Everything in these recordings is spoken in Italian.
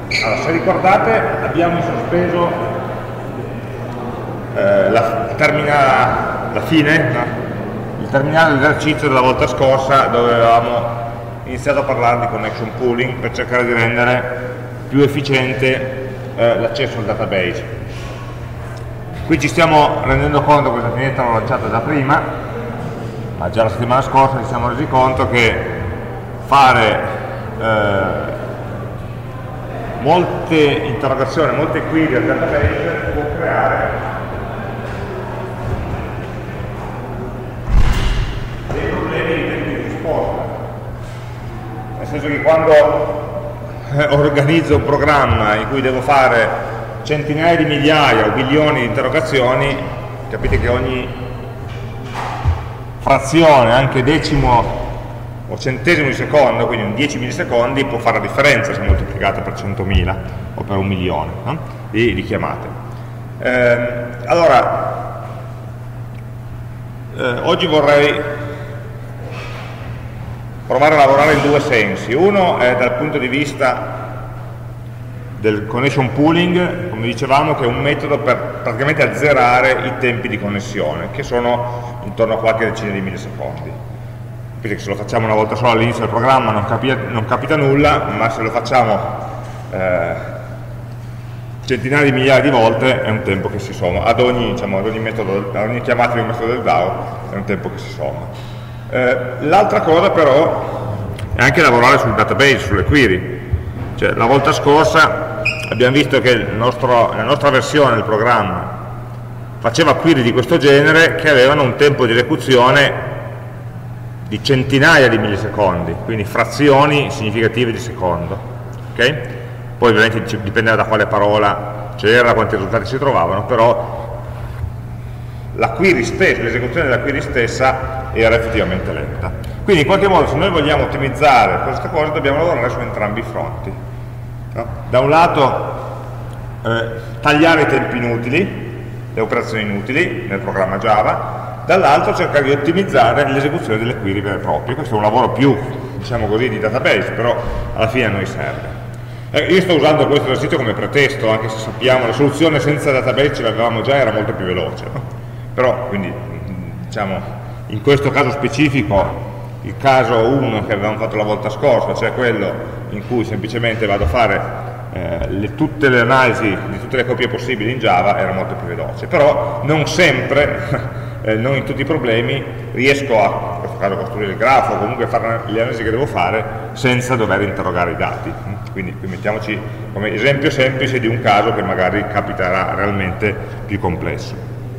Allora, se ricordate abbiamo in sospeso la fine, no? Il terminale dell'esercizio della volta scorsa, dove avevamo iniziato a parlare di connection pooling per cercare di rendere più efficiente l'accesso al database. Qui ci stiamo rendendo conto, questa finestra l'ho lanciata già prima, ma già la settimana scorsa ci siamo resi conto che fare molte interrogazioni, molte query al database può creare dei problemi di tempi di risposta. Nel senso che quando organizzo un programma in cui devo fare centinaia di migliaia o milioni di interrogazioni, capite che ogni frazione, anche decimo o centesimo di secondo, quindi un 10 millisecondi, può fare la differenza se moltiplicata per 100.000 o per 1.000.000, no? di chiamate. Allora, oggi vorrei provare a lavorare in due sensi. Uno è dal punto di vista del connection pooling, come dicevamo, che è un metodo per praticamente azzerare i tempi di connessione, che sono intorno a qualche decina di millisecondi. Quindi se lo facciamo una volta sola all'inizio del programma non capita nulla, ma se lo facciamo centinaia di migliaia di volte è un tempo che si somma. Ad ogni chiamata di un metodo del DAO è un tempo che si somma. L'altra cosa però è anche lavorare sul database, sulle query. Cioè, la volta scorsa abbiamo visto che la nostra versione del programma faceva query di questo genere che avevano un tempo di esecuzione di centinaia di millisecondi, quindi frazioni significative di secondo. Okay? Poi ovviamente dipendeva da quale parola c'era, quanti risultati si trovavano, però la query stessa, l'esecuzione della query stessa era effettivamente lenta. Quindi in qualche modo, se noi vogliamo ottimizzare questa cosa, dobbiamo lavorare su entrambi i fronti. No? Da un lato tagliare i tempi inutili, le operazioni inutili nel programma Java, dall'altro cercare di ottimizzare l'esecuzione delle query vere e proprie. Questo è un lavoro più, diciamo così, di database, però alla fine a noi serve. Io sto usando questo esercizio come pretesto, anche se sappiamo la soluzione senza database ce l'avevamo già, era molto più veloce, no? Però, quindi, diciamo, in questo caso specifico, il caso 1 che avevamo fatto la volta scorsa, cioè quello in cui semplicemente vado a fare tutte le analisi di tutte le copie possibili in Java, era molto più veloce. Però non sempre non in tutti i problemi riesco in questo caso a costruire il grafo o comunque fare le analisi che devo fare senza dover interrogare i dati. Quindi qui mettiamoci come esempio semplice di un caso che magari capiterà realmente più complesso.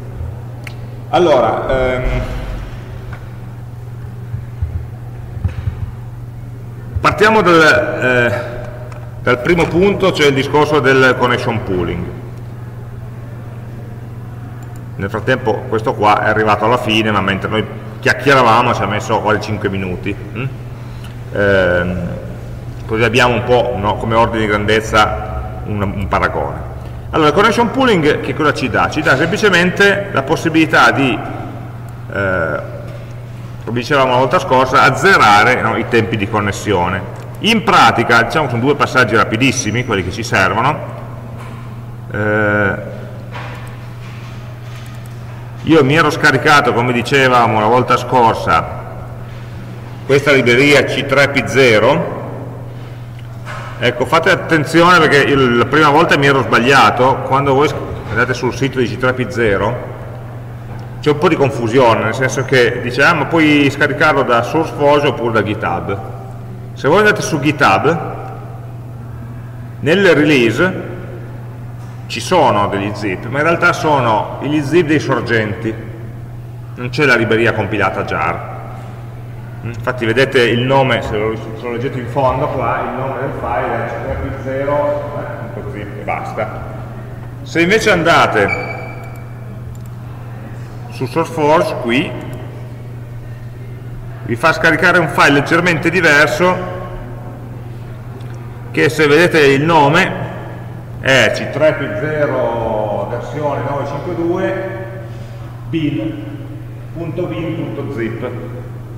Allora, partiamo dal primo punto, cioè il discorso del connection pooling. Nel frattempo questo qua è arrivato alla fine, ma mentre noi chiacchieravamo ci ha messo quasi 5 minuti. Così abbiamo un po', no, come ordine di grandezza un paragone. Allora, il connection pooling che cosa ci dà? Ci dà semplicemente la possibilità di, come dicevamo la volta scorsa, azzerare, no, i tempi di connessione. In pratica, diciamo, sono due passaggi rapidissimi, quelli che ci servono. Io mi ero scaricato, come dicevamo la volta scorsa, questa libreria C3P0. Ecco, fate attenzione perché io la prima volta mi ero sbagliato. Quando voi andate sul sito di C3P0 c'è un po' di confusione, nel senso che dice ma puoi scaricarlo da SourceForge oppure da GitHub. Se voi andate su GitHub, nelle release ci sono degli zip, ma in realtà sono gli zip dei sorgenti, non c'è la libreria compilata jar. Infatti vedete il nome, se lo leggete in fondo qua, il nome del file è c3p0.zip e basta. Se invece andate su SourceForge, qui vi fa scaricare un file leggermente diverso, che se vedete il nome è c3p0 versione 952 bin.bin.zip,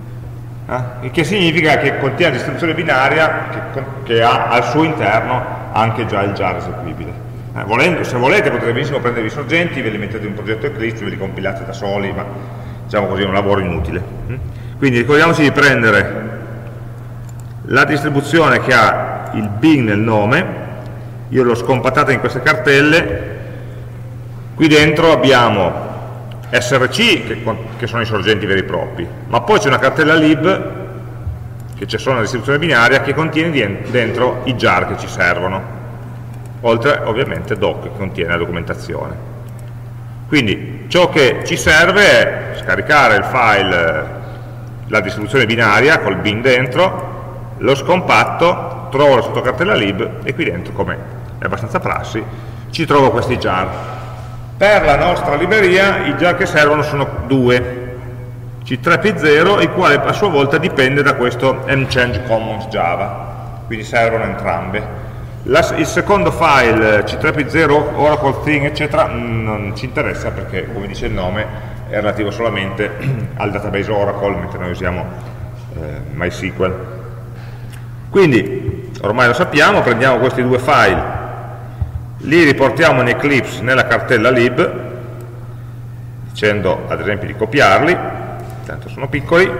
il che significa che contiene la distribuzione binaria che ha al suo interno anche già il jar eseguibile. Se volete potete benissimo prendere i sorgenti, ve li mettete in un progetto Eclipse, ve li compilate da soli, ma diciamo così è un lavoro inutile. Quindi ricordiamoci di prendere la distribuzione che ha il bin nel nome, io l'ho scompattata in queste cartelle, qui dentro abbiamo src, che sono i sorgenti veri e propri, ma poi c'è una cartella lib, che c'è solo una distribuzione binaria, che contiene dentro i jar che ci servono, oltre ovviamente doc, che contiene la documentazione. Quindi ciò che ci serve è scaricare il file, la distribuzione binaria col bin dentro, lo scompatto, trovo la sottocartella lib e qui dentro, come è abbastanza prassi, ci trovo questi jar. Per la nostra libreria i jar che servono sono due, C3P0, il quale a sua volta dipende da questo mchange commons Java, quindi servono entrambe. Il secondo file, C3P0, Oracle Thing, eccetera, non ci interessa perché, come dice il nome, è relativo solamente al database Oracle, mentre noi usiamo MySQL. Quindi, ormai lo sappiamo, prendiamo questi due file, li riportiamo in Eclipse nella cartella lib, dicendo ad esempio di copiarli, tanto sono piccoli,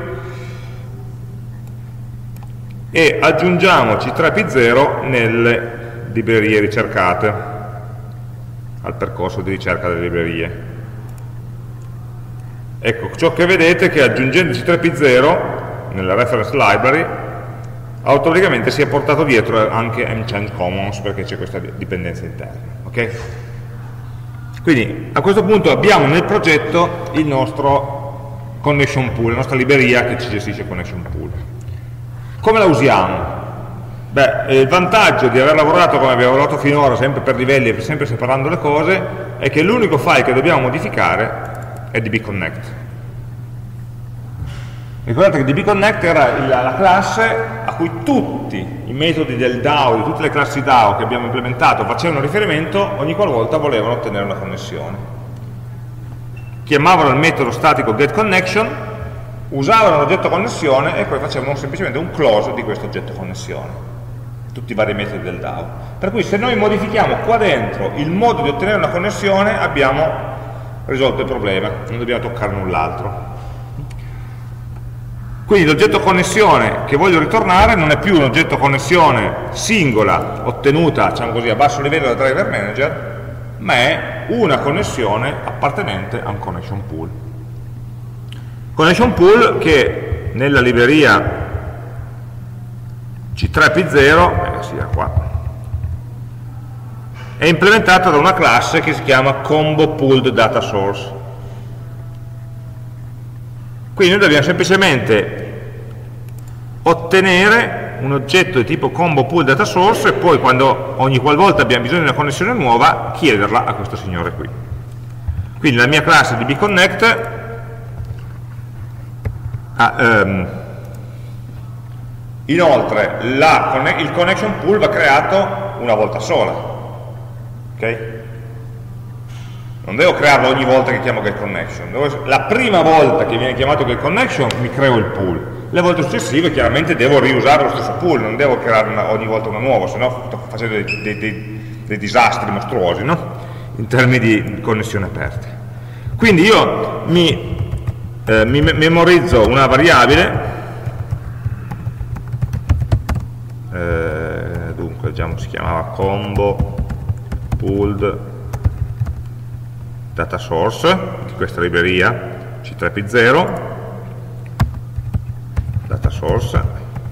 e aggiungiamo C3P0 nelle librerie ricercate, al percorso di ricerca delle librerie. Ecco, ciò che vedete è che aggiungendo C3P0 nella reference library, automaticamente si è portato dietro anche mchange commons, perché c'è questa dipendenza interna. Okay? Quindi a questo punto abbiamo nel progetto il nostro connection pool, la nostra libreria che ci gestisce connection pool. Come la usiamo? Beh, il vantaggio di aver lavorato come abbiamo lavorato finora, sempre per livelli e sempre separando le cose, è che l'unico file che dobbiamo modificare è dbconnect. Ricordate che dbconnect era la classe a cui tutti i metodi del DAO, di tutte le classi DAO che abbiamo implementato, facevano riferimento ogni qualvolta volevano ottenere una connessione. Chiamavano il metodo statico getConnection, usavano l'oggetto connessione e poi facevano semplicemente un close di questo oggetto connessione, tutti i vari metodi del DAO. Per cui se noi modifichiamo qua dentro il modo di ottenere una connessione abbiamo risolto il problema, non dobbiamo toccare null'altro. Quindi l'oggetto connessione che voglio ritornare non è più un oggetto connessione singola, ottenuta diciamo così, a basso livello da driver manager, ma è una connessione appartenente a un connection pool. Connection che nella libreria C3P0, sia qua, è implementata da una classe che si chiama Combo Pooled Data Source. Quindi noi dobbiamo semplicemente ottenere un oggetto di tipo Combo Pooled Data Source e poi ogni qualvolta abbiamo bisogno di una connessione nuova chiederla a questo signore qui. Quindi la mia classe dbconnect inoltre il connection pool va creato una volta sola, ok? Non devo crearlo ogni volta che chiamo getConnection. La prima volta che viene chiamato getConnection mi creo il pool, le volte successive chiaramente devo riusare lo stesso pool, non devo creare ogni volta uno nuovo, se no sto facendo dei disastri mostruosi, no? In termini di connessioni aperte. Quindi io mi memorizzo una variabile, dunque diciamo si chiamava combo pooled data source di questa libreria C3P0 data source,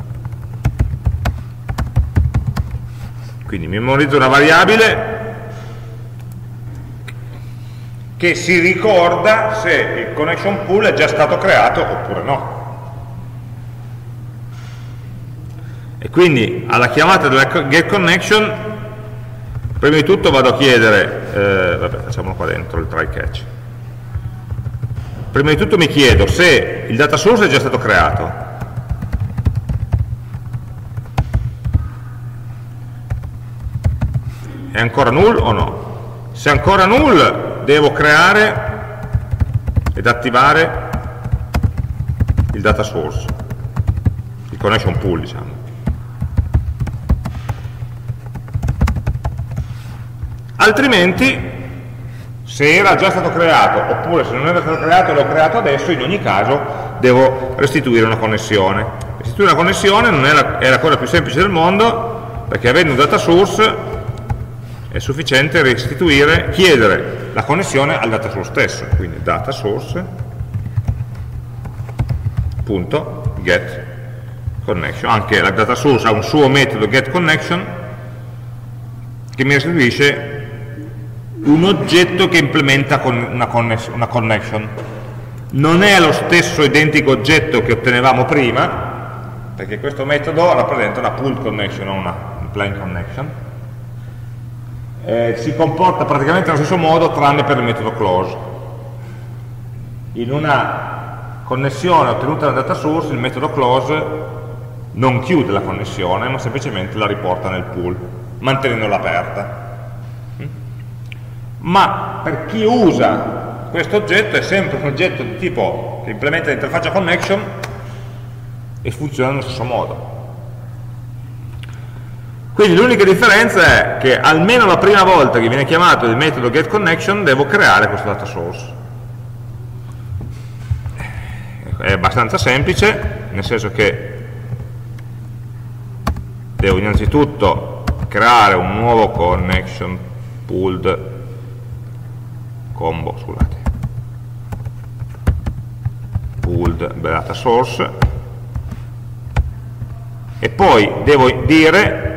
quindi memorizzo una variabile che si ricorda se il connection pool è già stato creato oppure no. E quindi alla chiamata della getConnection prima di tutto vado a chiedere, vabbè facciamolo qua dentro il try catch, prima di tutto mi chiedo se il data source è già stato creato, è ancora null o no? Se è ancora null devo creare ed attivare il data source, il connection pool diciamo. Altrimenti, se era già stato creato, oppure se non era stato creato e l'ho creato adesso, in ogni caso devo restituire una connessione. Restituire una connessione non è la cosa più semplice del mondo, perché avendo un data source è sufficiente chiedere la connessione al data source stesso. Quindi data source.get connection. Anche la data source ha un suo metodo getConnection che mi restituisce un oggetto che implementa una connection. Non è lo stesso identico oggetto che ottenevamo prima, perché questo metodo rappresenta una pull connection, non una plain connection. Si comporta praticamente allo stesso modo tranne per il metodo close. In una connessione ottenuta dal data source il metodo close non chiude la connessione, ma semplicemente la riporta nel pool, mantenendola aperta. Ma per chi usa questo oggetto è sempre un oggetto di tipo che implementa l'interfaccia connection e funziona nello stesso modo. Quindi l'unica differenza è che almeno la prima volta che viene chiamato il metodo getConnection devo creare questo data source. È abbastanza semplice, nel senso che devo innanzitutto creare un nuovo connection pooled combo, scusate, pooled data source, e poi devo dire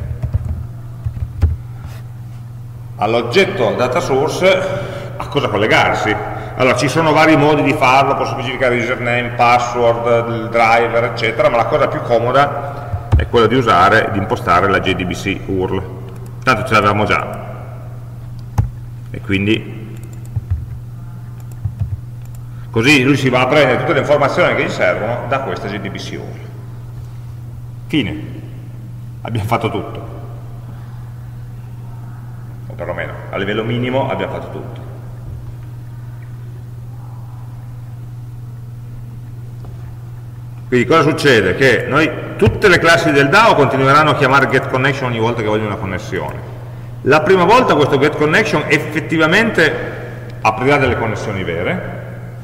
all'oggetto data source a cosa collegarsi. Allora ci sono vari modi di farlo, posso specificare username, password, il driver, eccetera, ma la cosa più comoda è quella di impostare la JDBC URL. Tanto ce l'avevamo già, e quindi così lui si va a prendere tutte le informazioni che gli servono da questa JDBC URL. Fine, abbiamo fatto tutto, o perlomeno a livello minimo abbiamo fatto tutto. Quindi cosa succede? Che noi, tutte le classi del DAO continueranno a chiamare getConnection ogni volta che vogliono una connessione. La prima volta questo getConnection effettivamente aprirà delle connessioni vere.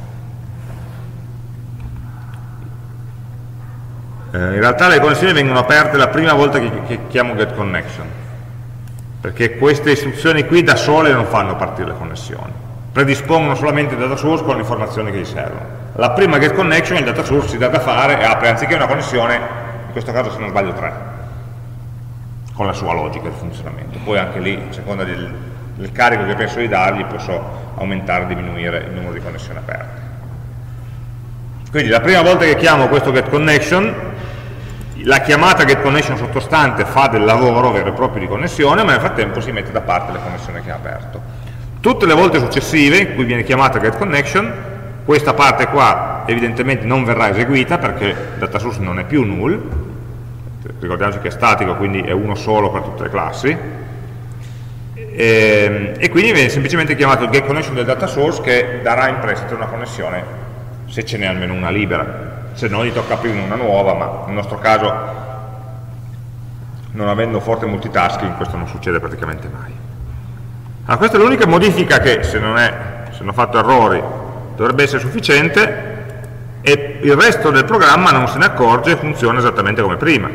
In realtà le connessioni vengono aperte la prima volta che chiamo getConnection, perché queste istruzioni qui da sole non fanno partire le connessioni, predispongono solamente il data source con le informazioni che gli servono. La prima getConnection il data source si dà da fare e apre anziché una connessione, in questo caso se non sbaglio 3, con la sua logica di funzionamento. Poi anche lì, a seconda del carico che penso di dargli, posso aumentare o diminuire il numero di connessioni aperte. Quindi la prima volta che chiamo questo getConnection, la chiamata getConnection sottostante fa del lavoro vero e proprio di connessione, ma nel frattempo si mette da parte le connessioni che ha aperto. Tutte le volte successive in cui viene chiamata getConnection, questa parte qua evidentemente non verrà eseguita perché il data source non è più null, ricordiamoci che è statico, quindi è uno solo per tutte le classi, e quindi viene semplicemente chiamato il getConnection del data source che darà in prestito una connessione se ce n'è almeno una libera. Se no gli tocca aprire una nuova, ma nel nostro caso, non avendo forte multitasking, questo non succede praticamente mai. Allora, questa è l'unica modifica che, se non ho fatto errori, dovrebbe essere sufficiente, e il resto del programma non se ne accorge e funziona esattamente come prima.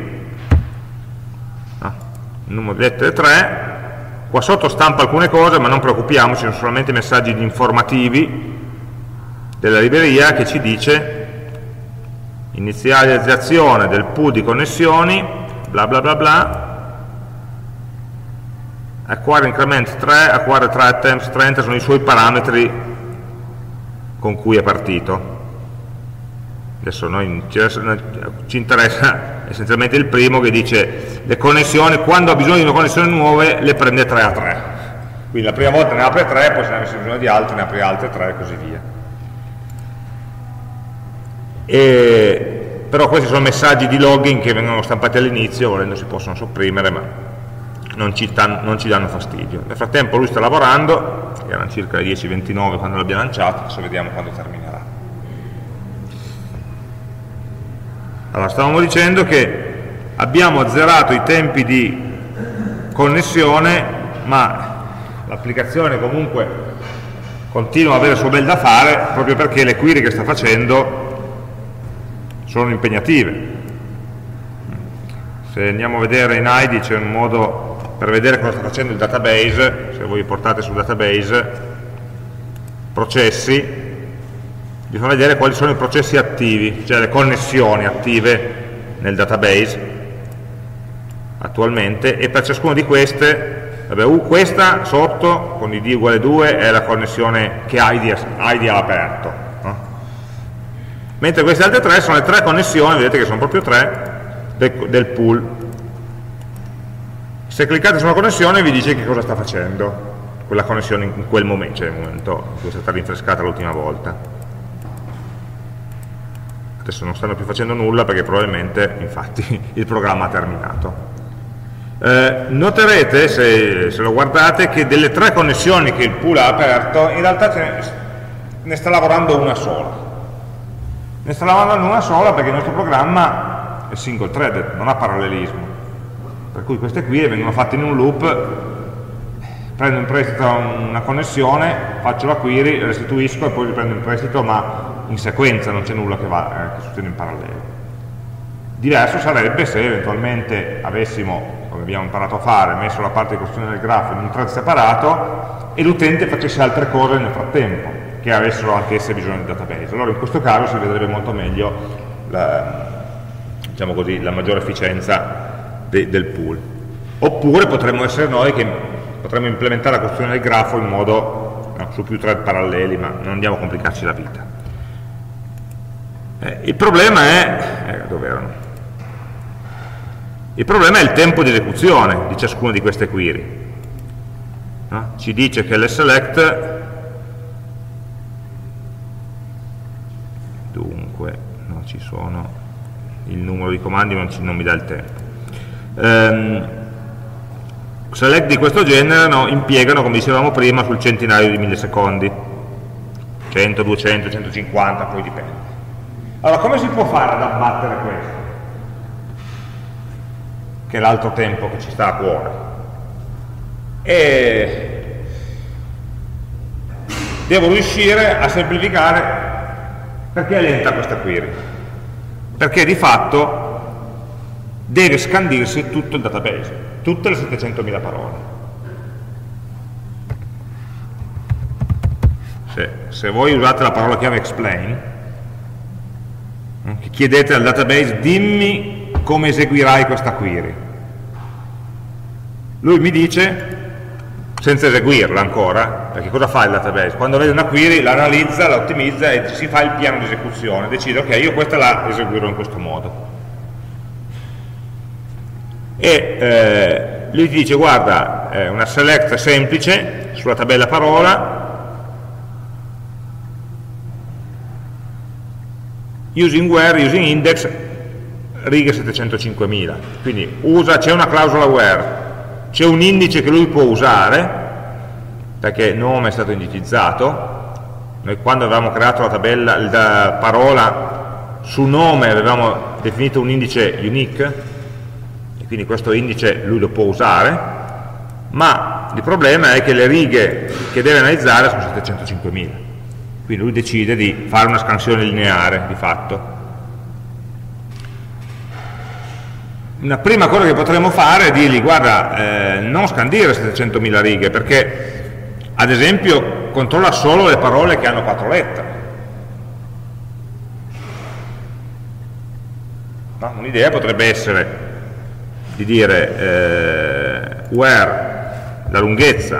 Il numero di lettere 3, qua sotto stampa alcune cose, ma non preoccupiamoci, sono solamente messaggi informativi della libreria che ci dice inizializzazione del pool di connessioni, bla bla bla bla, acquire increment 3, acquire 3 attempts 30 sono i suoi parametri con cui è partito. Adesso ci interessa essenzialmente il primo, che dice le connessioni, quando ha bisogno di una connessione nuova le prende 3 a 3. Quindi la prima volta ne apre 3, poi se ne avesse bisogno di altre ne apre altre 3 e così via. Però questi sono messaggi di login che vengono stampati all'inizio, volendo si possono sopprimere, ma non ci danno fastidio. Nel frattempo lui sta lavorando, erano circa le 10:29 quando l'abbiamo lanciato, adesso vediamo quando terminerà. Allora, stavamo dicendo che abbiamo azzerato i tempi di connessione, ma l'applicazione comunque continua ad avere il suo bel da fare proprio perché le query che sta facendo sono impegnative. Se andiamo a vedere in ID c'è un modo per vedere cosa sta facendo il database. Se voi portate sul database processi, vi fa vedere quali sono i processi attivi, cioè le connessioni attive nel database attualmente, e per ciascuna di queste, vabbè, questa sotto con id uguale 2 è la connessione che ID ha aperto, no? Mentre queste altre tre sono le tre connessioni, vedete che sono proprio tre, del pool. Se cliccate su una connessione vi dice che cosa sta facendo quella connessione in quel momento, cioè nel momento in cui è stata rinfrescata l'ultima volta. Adesso non stanno più facendo nulla perché probabilmente, infatti, il programma ha terminato. Noterete, se lo guardate, che delle tre connessioni che il pool ha aperto, in realtà ne sta lavorando una sola. Ne sta lavorando una sola perché il nostro programma è single threaded, non ha parallelismo. Per cui queste qui vengono fatte in un loop, prendo in prestito una connessione, faccio la query, restituisco e poi riprendo in prestito, ma in sequenza, non c'è nulla che succede in parallelo. Diverso sarebbe se eventualmente avessimo, come abbiamo imparato a fare, messo la parte di costruzione del grafo in un thread separato e l'utente facesse altre cose nel frattempo, che avessero anch'esse bisogno di database. Allora in questo caso si vedrebbe molto meglio diciamo così, la maggiore efficienza del pool. Oppure potremmo essere noi che potremmo implementare la costruzione del grafo in modo su più thread paralleli, ma non andiamo a complicarci la vita. Il problema è dove erano? Il problema è il tempo di esecuzione di ciascuna di queste query, no? Ci dice che l'select, dunque no, ci sono il numero di comandi, non mi dà il tempo. Select di questo genere, no, impiegano, come dicevamo prima, sul centinaio di millisecondi, 100, 200, 150, poi dipende. Allora, come si può fare ad abbattere questo? Che è l'altro tempo che ci sta a cuore. E devo riuscire a semplificare. Perché è lenta questa query? Perché di fatto deve scandirsi tutto il database, tutte le 700.000 parole. Se voi usate la parola chiave explain, chiedete al database dimmi come eseguirai questa query, lui mi dice, senza eseguirla ancora, perché cosa fa il database? Quando vede una query la analizza, la ottimizza e si fa il piano di esecuzione, decide ok, io questa la eseguirò in questo modo. E lui ti dice guarda, una select semplice sulla tabella parola, using where, using index, righe 705.000, quindi c'è una clausola where, c'è un indice che lui può usare perché il nome è stato indicizzato. Noi quando avevamo creato la tabella, la parola, su nome avevamo definito un indice unique, quindi questo indice lui lo può usare, ma il problema è che le righe che deve analizzare sono 705.000, quindi lui decide di fare una scansione lineare di fatto. Una prima cosa che potremmo fare è dirgli guarda, non scandire 700.000 righe, perché ad esempio controlla solo le parole che hanno 4 lettere. No? Un'idea potrebbe essere di dire where la lunghezza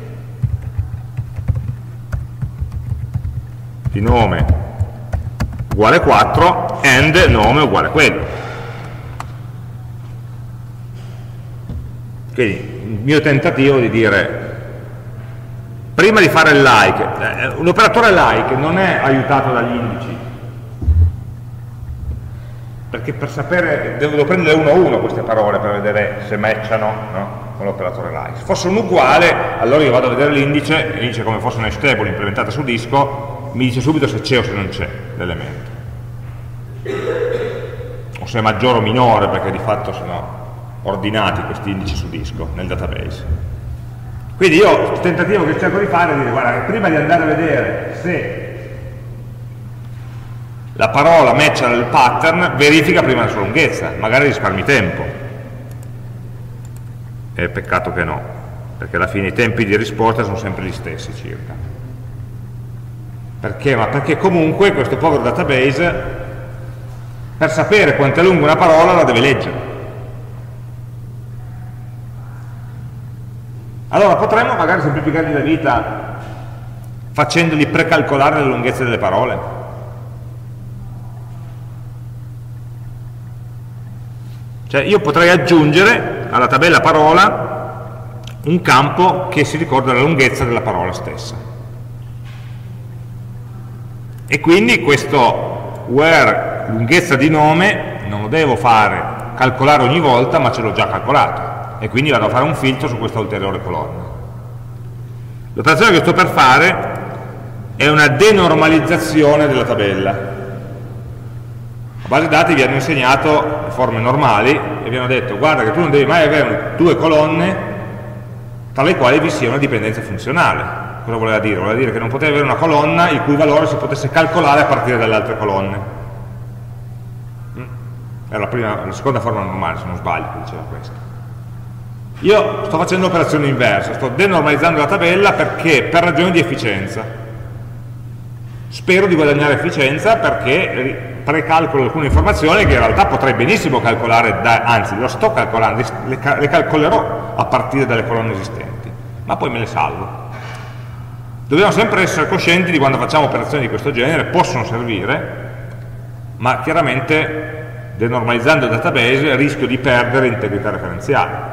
di nome uguale 4 and nome uguale quello. Quindi il mio tentativo di dire, prima di fare il like, l'operatore like non è aiutato dagli indici, perché per sapere, devo prendere uno a uno queste parole per vedere se matchano, no? Con l'operatore like. Se fosse un uguale, allora io vado a vedere l'indice, e l'indice come fosse una stable implementata su disco, mi dice subito se c'è o se non c'è l'elemento. O se è maggiore o minore, perché di fatto sono ordinati questi indici su disco nel database. Quindi io il tentativo che cerco di fare è dire, guarda, che prima di andare a vedere se la parola matcha il pattern, verifica prima la sua lunghezza, magari risparmi tempo. È peccato che no, perché alla fine i tempi di risposta sono sempre gli stessi circa. Perché? Ma perché comunque questo povero database, per sapere quanto è lunga una parola, la deve leggere. Allora potremmo magari semplificargli la vita facendogli precalcolare la lunghezza delle parole. Cioè io potrei aggiungere alla tabella parola un campo che si ricorda la lunghezza della parola stessa. E quindi questo where lunghezza di nome non lo devo calcolare ogni volta, ma ce l'ho già calcolato. E quindi vado a fare un filtro su questa ulteriore colonna. L'operazione che sto per fare è una denormalizzazione della tabella. A base dati vi hanno insegnato le forme normali e vi hanno detto guarda che tu non devi mai avere due colonne tra le quali vi sia una dipendenza funzionale. Cosa voleva dire? Voleva dire che non potevi avere una colonna il cui valore si potesse calcolare a partire dalle altre colonne. Era la seconda forma normale, se non sbaglio, che diceva questo. Io sto facendo l'operazione inversa, sto denormalizzando la tabella perché per ragioni di efficienza. Spero di guadagnare efficienza perché precalcolo alcune informazioni che in realtà potrei benissimo calcolare, anzi lo sto calcolando, le calcolerò a partire dalle colonne esistenti, ma poi me le salvo. Dobbiamo sempre essere coscienti di quando facciamo operazioni di questo genere, possono servire, ma chiaramente denormalizzando il database rischio di perdere integrità referenziale.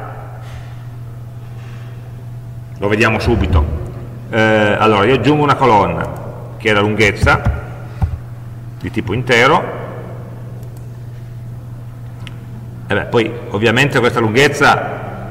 Lo vediamo subito. Allora io aggiungo una colonna che è la lunghezza di tipo intero e poi ovviamente questa lunghezza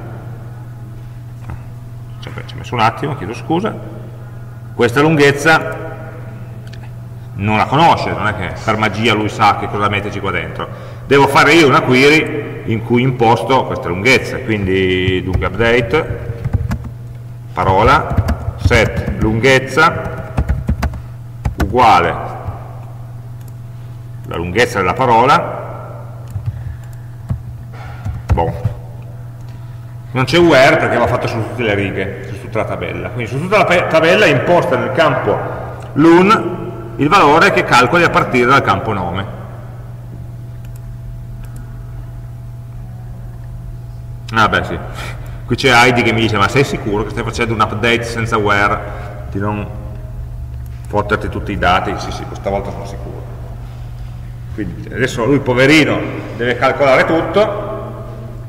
ci ho messo un attimo, chiedo scusa, questa lunghezza non la conosce, non è che per magia lui sa che cosa metterci qua dentro, devo fare io una query in cui imposto queste lunghezze, quindi dunque update parola set lunghezza uguale la lunghezza della parola, boh. Non c'è where perché va fatto su tutte le righe, su tutta la tabella, quindi su tutta la tabella imposta nel campo lun il valore che calcoli a partire dal campo nome. Ah beh sì, qui c'è Heidi che mi dice ma sei sicuro che stai facendo un update senza where, di non fotterti tutti i dati? Sì sì, questa volta sono sicuro. Quindi adesso lui poverino deve calcolare tutto,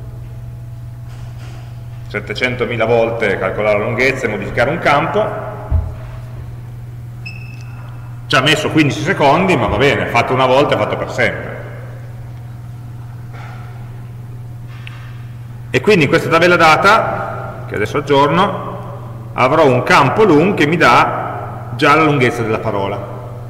700.000 volte calcolare la lunghezza e modificare un campo, ci ha messo 15 secondi, ma va bene, fatto una volta è fatto per sempre. E quindi in questa tabella data, che adesso aggiorno, avrò un campo lun che mi dà già la lunghezza della parola.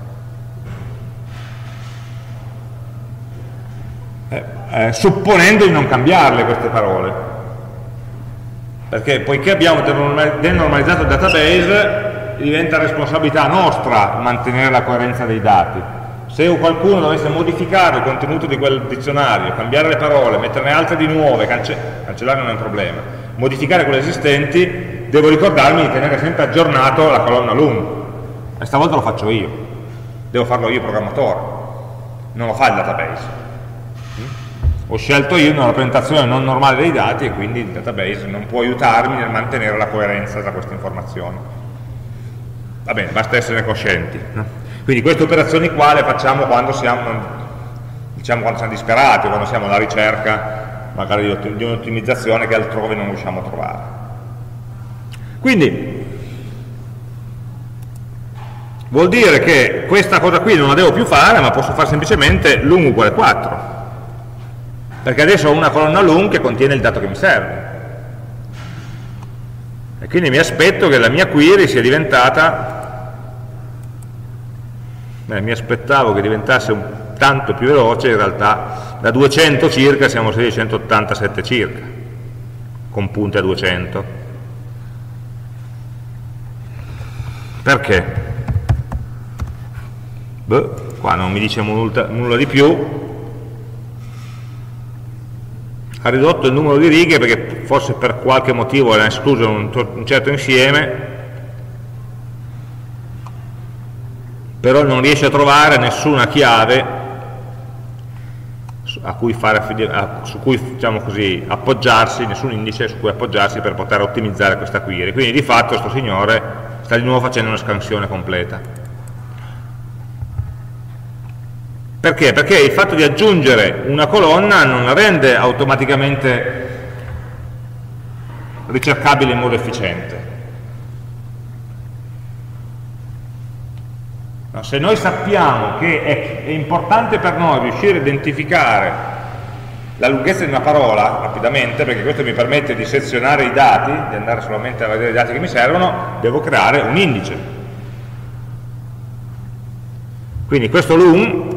Supponendo di non cambiarle queste parole, perché poiché abbiamo denormalizzato il database diventa responsabilità nostra mantenere la coerenza dei dati. Se qualcuno dovesse modificare il contenuto di quel dizionario, cambiare le parole, metterne altre di nuove, cancellare non è un problema, modificare quelle esistenti, devo ricordarmi di tenere sempre aggiornato la colonna lun, e stavolta lo faccio io, devo farlo io programmatore, non lo fa il database. Ho scelto io una rappresentazione non normale dei dati e quindi il database non può aiutarmi nel mantenere la coerenza tra queste informazioni. Va bene, basta essere coscienti, no? Quindi queste operazioni qua le facciamo quando siamo, diciamo, quando siamo disperati, quando siamo alla ricerca magari di un'ottimizzazione che altrove non riusciamo a trovare. Quindi vuol dire che questa cosa qui non la devo più fare, ma posso fare semplicemente lun uguale 4. Perché adesso ho una colonna lun che contiene il dato che mi serve. E quindi mi aspetto che la mia query sia diventata, mi aspettavo che diventasse un tanto più veloce, in realtà da 200 circa siamo a 687 circa, con punte a 200. Perché? Beh, qua non mi dice nulla di più. Ha ridotto il numero di righe perché forse per qualche motivo era escluso un certo insieme, però non riesce a trovare nessuna chiave su cui diciamo così, appoggiarsi, nessun indice su cui appoggiarsi per poter ottimizzare questa query. Quindi di fatto questo signore sta di nuovo facendo una scansione completa. Perché? Perché il fatto di aggiungere una colonna non la rende automaticamente ricercabile in modo efficiente. No, se noi sappiamo che è importante per noi riuscire a identificare la lunghezza di una parola rapidamente, perché questo mi permette di sezionare i dati, di andare solamente a vedere i dati che mi servono, devo creare un indice. Quindi questo lung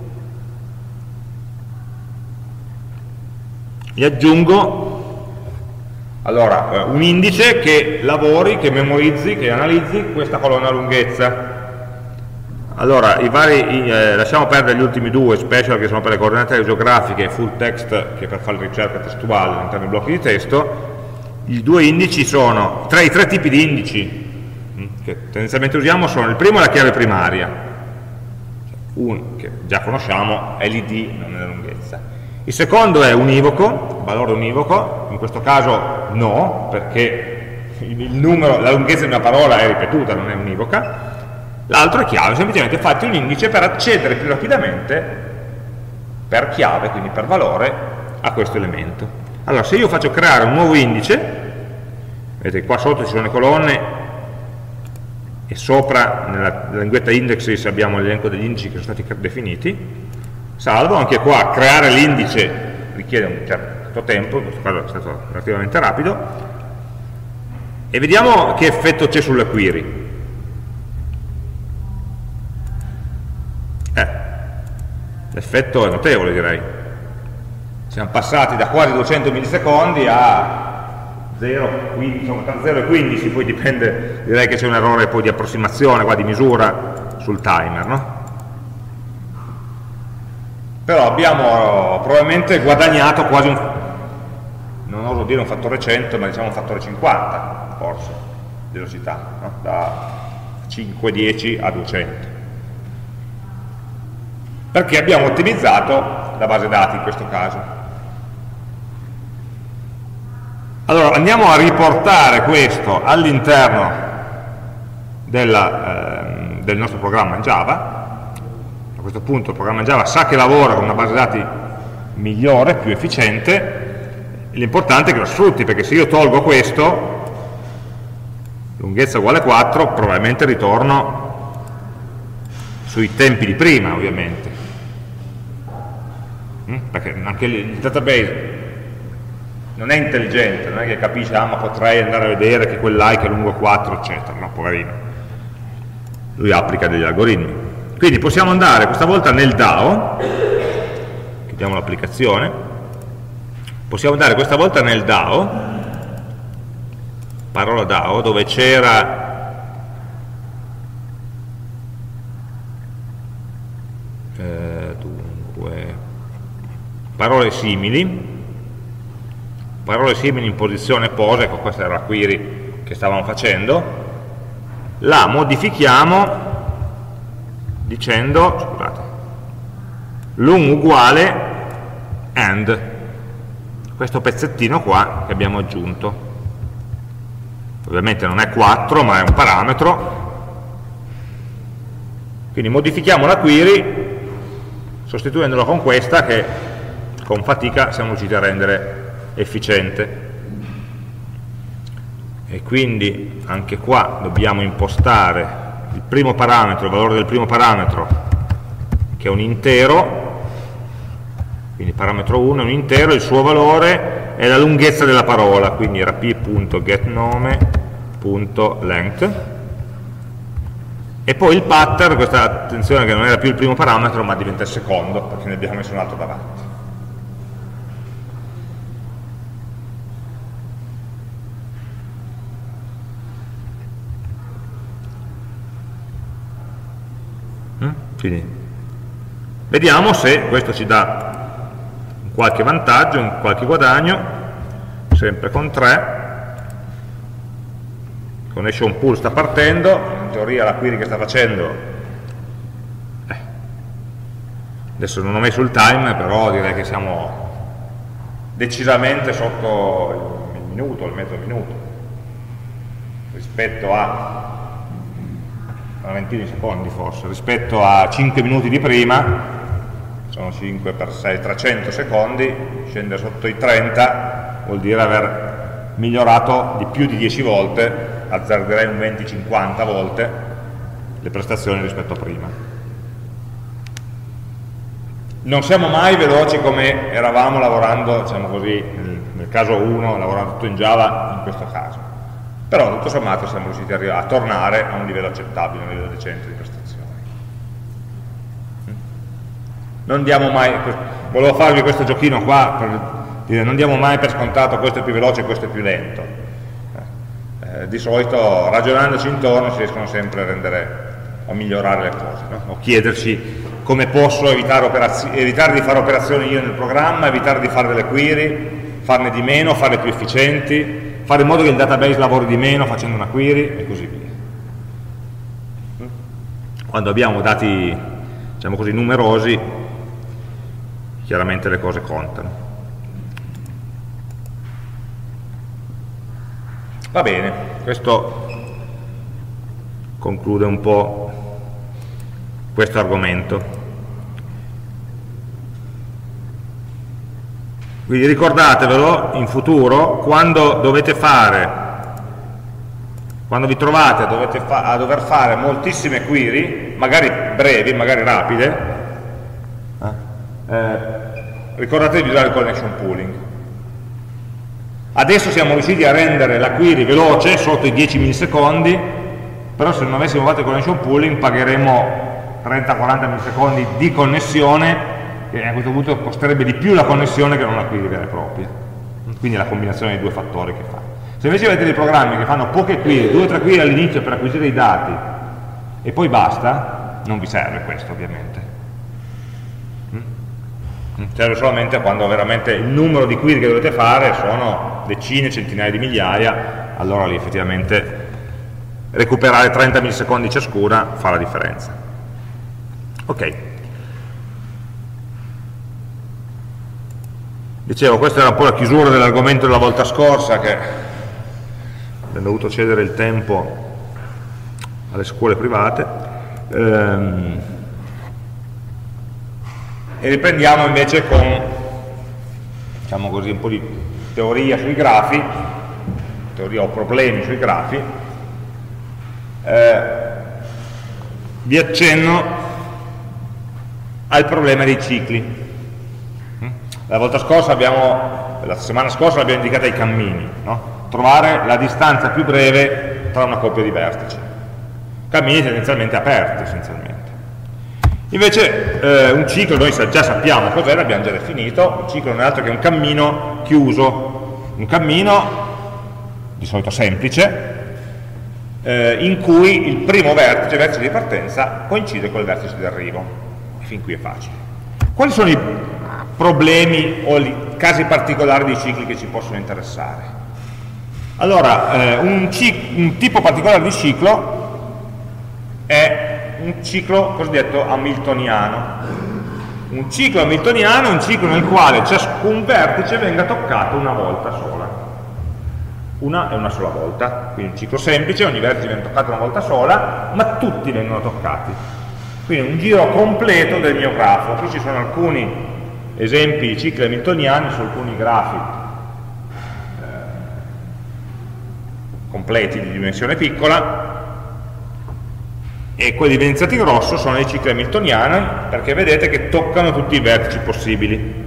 gli aggiungo allora un indice che lavori, che memorizzi, che analizzi questa colonna lunghezza. Allora, lasciamo perdere gli ultimi due, special, che sono per le coordinate geografiche, e full text, che è per fare ricerca testuale all'interno dei blocchi di testo. I due indici sono, i tre tipi di indici che tendenzialmente usiamo sono: il primo è la chiave primaria, che già conosciamo, è l'id, non è la lunghezza. Il secondo è univoco, valore univoco, in questo caso no, perché la lunghezza di una parola è ripetuta, non è univoca. L'altro è chiave, semplicemente fatti un indice per accedere più rapidamente per chiave, quindi per valore, a questo elemento. Allora, se io faccio creare un nuovo indice, vedete qua sotto ci sono le colonne e sopra nella linguetta indexes abbiamo l'elenco degli indici che sono stati definiti, salvo, anche qua creare l'indice richiede un certo tempo, in questo caso è stato relativamente rapido, e vediamo che effetto c'è sulla query. L'effetto è notevole, direi. Siamo passati da quasi 200 millisecondi a 0, insomma, tra 0 e 15, poi dipende, direi che c'è un errore poi di approssimazione, qua di misura sul timer, no? Però abbiamo probabilmente guadagnato quasi non oso dire un fattore 100, ma diciamo un fattore 50, forse, di velocità, no? Da 510 a 200. Perché abbiamo ottimizzato la base dati in questo caso. Allora andiamo a riportare questo all'interno del nostro programma in Java. A questo punto il programma in Java sa che lavora con una base dati migliore, più efficiente, l'importante è che lo sfrutti, perché se io tolgo questo, lunghezza uguale 4, probabilmente ritorno sui tempi di prima, ovviamente. Perché anche il database non è intelligente, non è che capisce, ma potrei andare a vedere che quell'ike è lungo 4, eccetera, no, poverino. Lui applica degli algoritmi. Quindi possiamo andare questa volta nel DAO, chiudiamo l'applicazione, possiamo andare questa volta nel DAO, parola DAO, dove c'era parole simili in posizione posa, ecco, questa era la query che stavamo facendo, la modifichiamo dicendo, scusate, lung uguale and, questo pezzettino qua che abbiamo aggiunto. Ovviamente non è 4, ma è un parametro, quindi modifichiamo la query sostituendolo con questa che con fatica siamo riusciti a rendere efficiente. E quindi anche qua dobbiamo impostare il primo parametro, il valore del primo parametro, che è un intero, quindi parametro 1 è un intero, il suo valore è la lunghezza della parola, quindi rp.getNome.length, e poi il pattern, questa attenzione che non era più il primo parametro ma diventa il secondo, perché ne abbiamo messo un altro davanti. Quindi vediamo se questo ci dà qualche vantaggio, qualche guadagno, sempre con 3. Connection pool sta partendo, in teoria la query che sta facendo, adesso non ho messo il time, però direi che siamo decisamente sotto il minuto, il mezzo minuto, rispetto a una ventina di secondi forse, rispetto a 5 minuti di prima, sono 5 per 6, 300 secondi, scendere sotto i 30 vuol dire aver migliorato di più di 10 volte, azzarderei un 20-50 volte le prestazioni rispetto a prima. Non siamo mai veloci come eravamo lavorando, diciamo così, nel caso 1, lavorando tutto in Java in questo caso, però tutto sommato siamo riusciti a tornare a un livello accettabile, a un livello decente di prestazioni. Non diamo mai, volevo farvi questo giochino qua per dire, non diamo mai per scontato questo è più veloce e questo è più lento. Di solito ragionandoci intorno si riescono sempre a migliorare le cose, no? O chiederci come posso evitare di fare operazioni io nel programma, evitare di fare delle query, farne di meno, farle più efficienti, fare in modo che il database lavori di meno facendo una query e così via. Quando abbiamo dati, diciamo così, numerosi, chiaramente le cose contano. Va bene, questo conclude un po' questo argomento. Quindi ricordatevelo in futuro, quando vi trovate a dover fare moltissime query, magari brevi, magari rapide, ricordatevi di usare il connection pooling. Adesso siamo riusciti a rendere la query veloce, sotto i 10 millisecondi, però se non avessimo fatto il connection pooling pagheremo 30-40 millisecondi di connessione, che a questo punto costerebbe di più la connessione che non la query vera e propria. Quindi è la combinazione dei due fattori che fa. Se invece avete dei programmi che fanno poche query, 2 o 3 query all'inizio per acquisire i dati e poi basta, non vi serve questo ovviamente. Serve solamente quando veramente il numero di query che dovete fare sono decine, centinaia di migliaia, allora lì effettivamente recuperare 30 millisecondi ciascuna fa la differenza. Ok. Dicevo, questa era un po' la chiusura dell'argomento della volta scorsa, che abbiamo dovuto cedere il tempo alle scuole private. E riprendiamo invece con, diciamo così, un po' di teoria sui grafi, teoria o problemi sui grafi. Vi accenno al problema dei cicli. La settimana scorsa l'abbiamo indicata ai cammini, no? Trovare la distanza più breve tra una coppia di vertici. Cammini tendenzialmente aperti, essenzialmente. Invece un ciclo, noi già sappiamo cos'è, l'abbiamo già definito, un ciclo non è altro che un cammino chiuso, un cammino di solito semplice, in cui il primo vertice, il vertice di partenza, coincide con il vertice di arrivo. E fin qui è facile. Quali sono i problemi o i casi particolari di cicli che ci possono interessare? Allora, un tipo particolare di ciclo è un ciclo cosiddetto hamiltoniano. Un ciclo hamiltoniano è un ciclo nel quale ciascun vertice venga toccato una volta sola. Una e una sola volta. Quindi un ciclo semplice, ogni vertice viene toccato una volta sola, ma tutti vengono toccati. Quindi un giro completo del mio grafo. Qui ci sono alcuni esempi di cicli hamiltoniani su alcuni grafi completi di dimensione piccola, e quelli evidenziati in rosso sono i cicli hamiltoniani, perché vedete che toccano tutti i vertici possibili.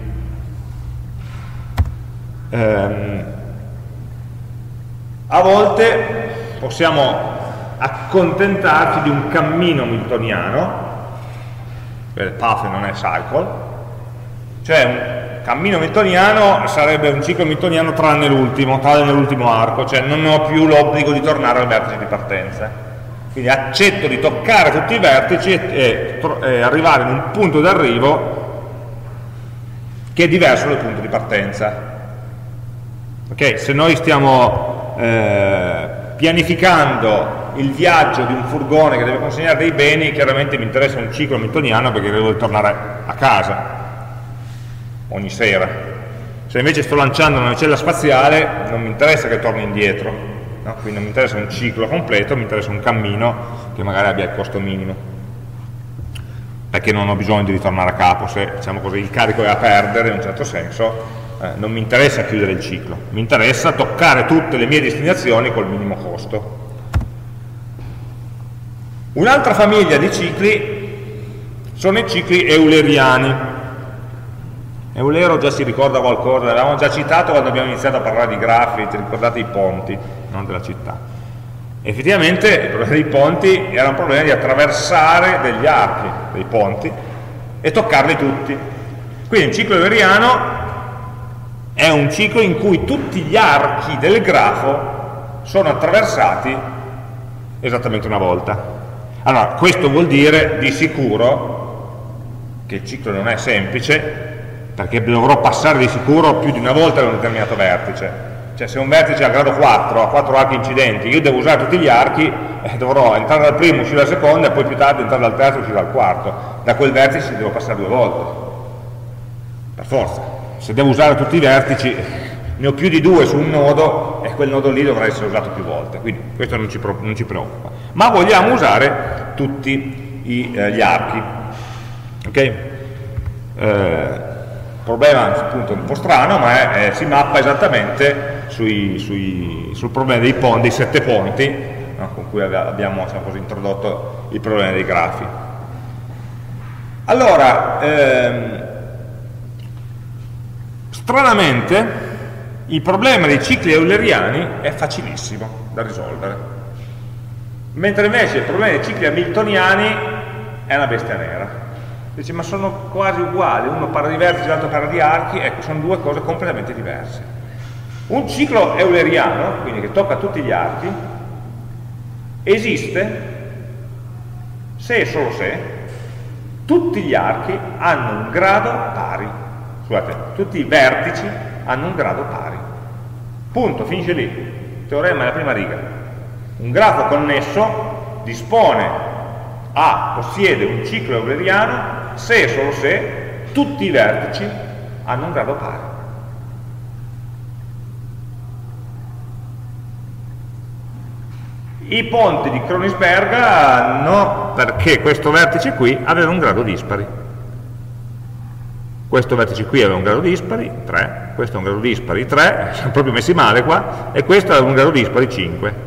A volte possiamo accontentarci di un cammino hamiltoniano, path non è cycle, cioè un cammino hamiltoniano sarebbe un ciclo hamiltoniano tranne l'ultimo arco, cioè non ho più l'obbligo di tornare al vertice di partenza. Quindi accetto di toccare tutti i vertici e arrivare in un punto d'arrivo che è diverso dal punto di partenza. Okay? Se noi stiamo pianificando il viaggio di un furgone che deve consegnare dei beni, chiaramente mi interessa un ciclo hamiltoniano perché devo tornare a casa ogni sera. Se invece sto lanciando una navicella spaziale non mi interessa che torni indietro, no? Quindi non mi interessa un ciclo completo, mi interessa un cammino che magari abbia il costo minimo, perché non ho bisogno di ritornare a capo. Se, diciamo così, il carico è a perdere in un certo senso, non mi interessa chiudere il ciclo, mi interessa toccare tutte le mie destinazioni col minimo costo. Un'altra famiglia di cicli sono i cicli euleriani. Eulero già si ricorda qualcosa, l'avevamo già citato quando abbiamo iniziato a parlare di grafi, ti ricordate i ponti, non della città. Effettivamente il problema dei ponti era un problema di attraversare degli archi dei ponti e toccarli tutti. Quindi il ciclo euleriano è un ciclo in cui tutti gli archi del grafo sono attraversati esattamente una volta. Allora, questo vuol dire di sicuro che il ciclo non è semplice, perché dovrò passare di sicuro più di una volta da un determinato vertice. Cioè, se un vertice a grado 4 ha 4 archi incidenti, io devo usare tutti gli archi, dovrò entrare dal primo, uscire dal secondo e poi più tardi entrare dal terzo e uscire dal quarto. Da quel vertice devo passare 2 volte, per forza. Se devo usare tutti i vertici, ne ho più di 2 su un nodo e quel nodo lì dovrà essere usato più volte, quindi questo non ci preoccupa. Ma vogliamo usare tutti gli archi. Ok? Problema appunto un po' strano, ma si mappa esattamente sul problema dei ponti, dei 7 ponti, no? Con cui abbiamo, diciamo così, introdotto il problema dei grafi. Allora, stranamente il problema dei cicli euleriani è facilissimo da risolvere, mentre invece il problema dei cicli hamiltoniani è una bestia nera. Dice, ma sono quasi uguali, uno parla di vertici, l'altro parla di archi, ecco, sono due cose completamente diverse. Un ciclo euleriano, quindi che tocca tutti gli archi, esiste se e solo se tutti gli archi hanno un grado pari, scusate, tutti i vertici hanno un grado pari. Punto, finisce lì. Teorema della prima riga. Un grafo connesso possiede un ciclo euleriano se e solo se tutti i vertici hanno un grado pari. I ponti di Kronisberga no, perché questo vertice qui aveva un grado dispari. Questo vertice qui aveva un grado dispari, 3, questo è un grado dispari, 3, siamo proprio messi male qua, e questo aveva un grado dispari, 5.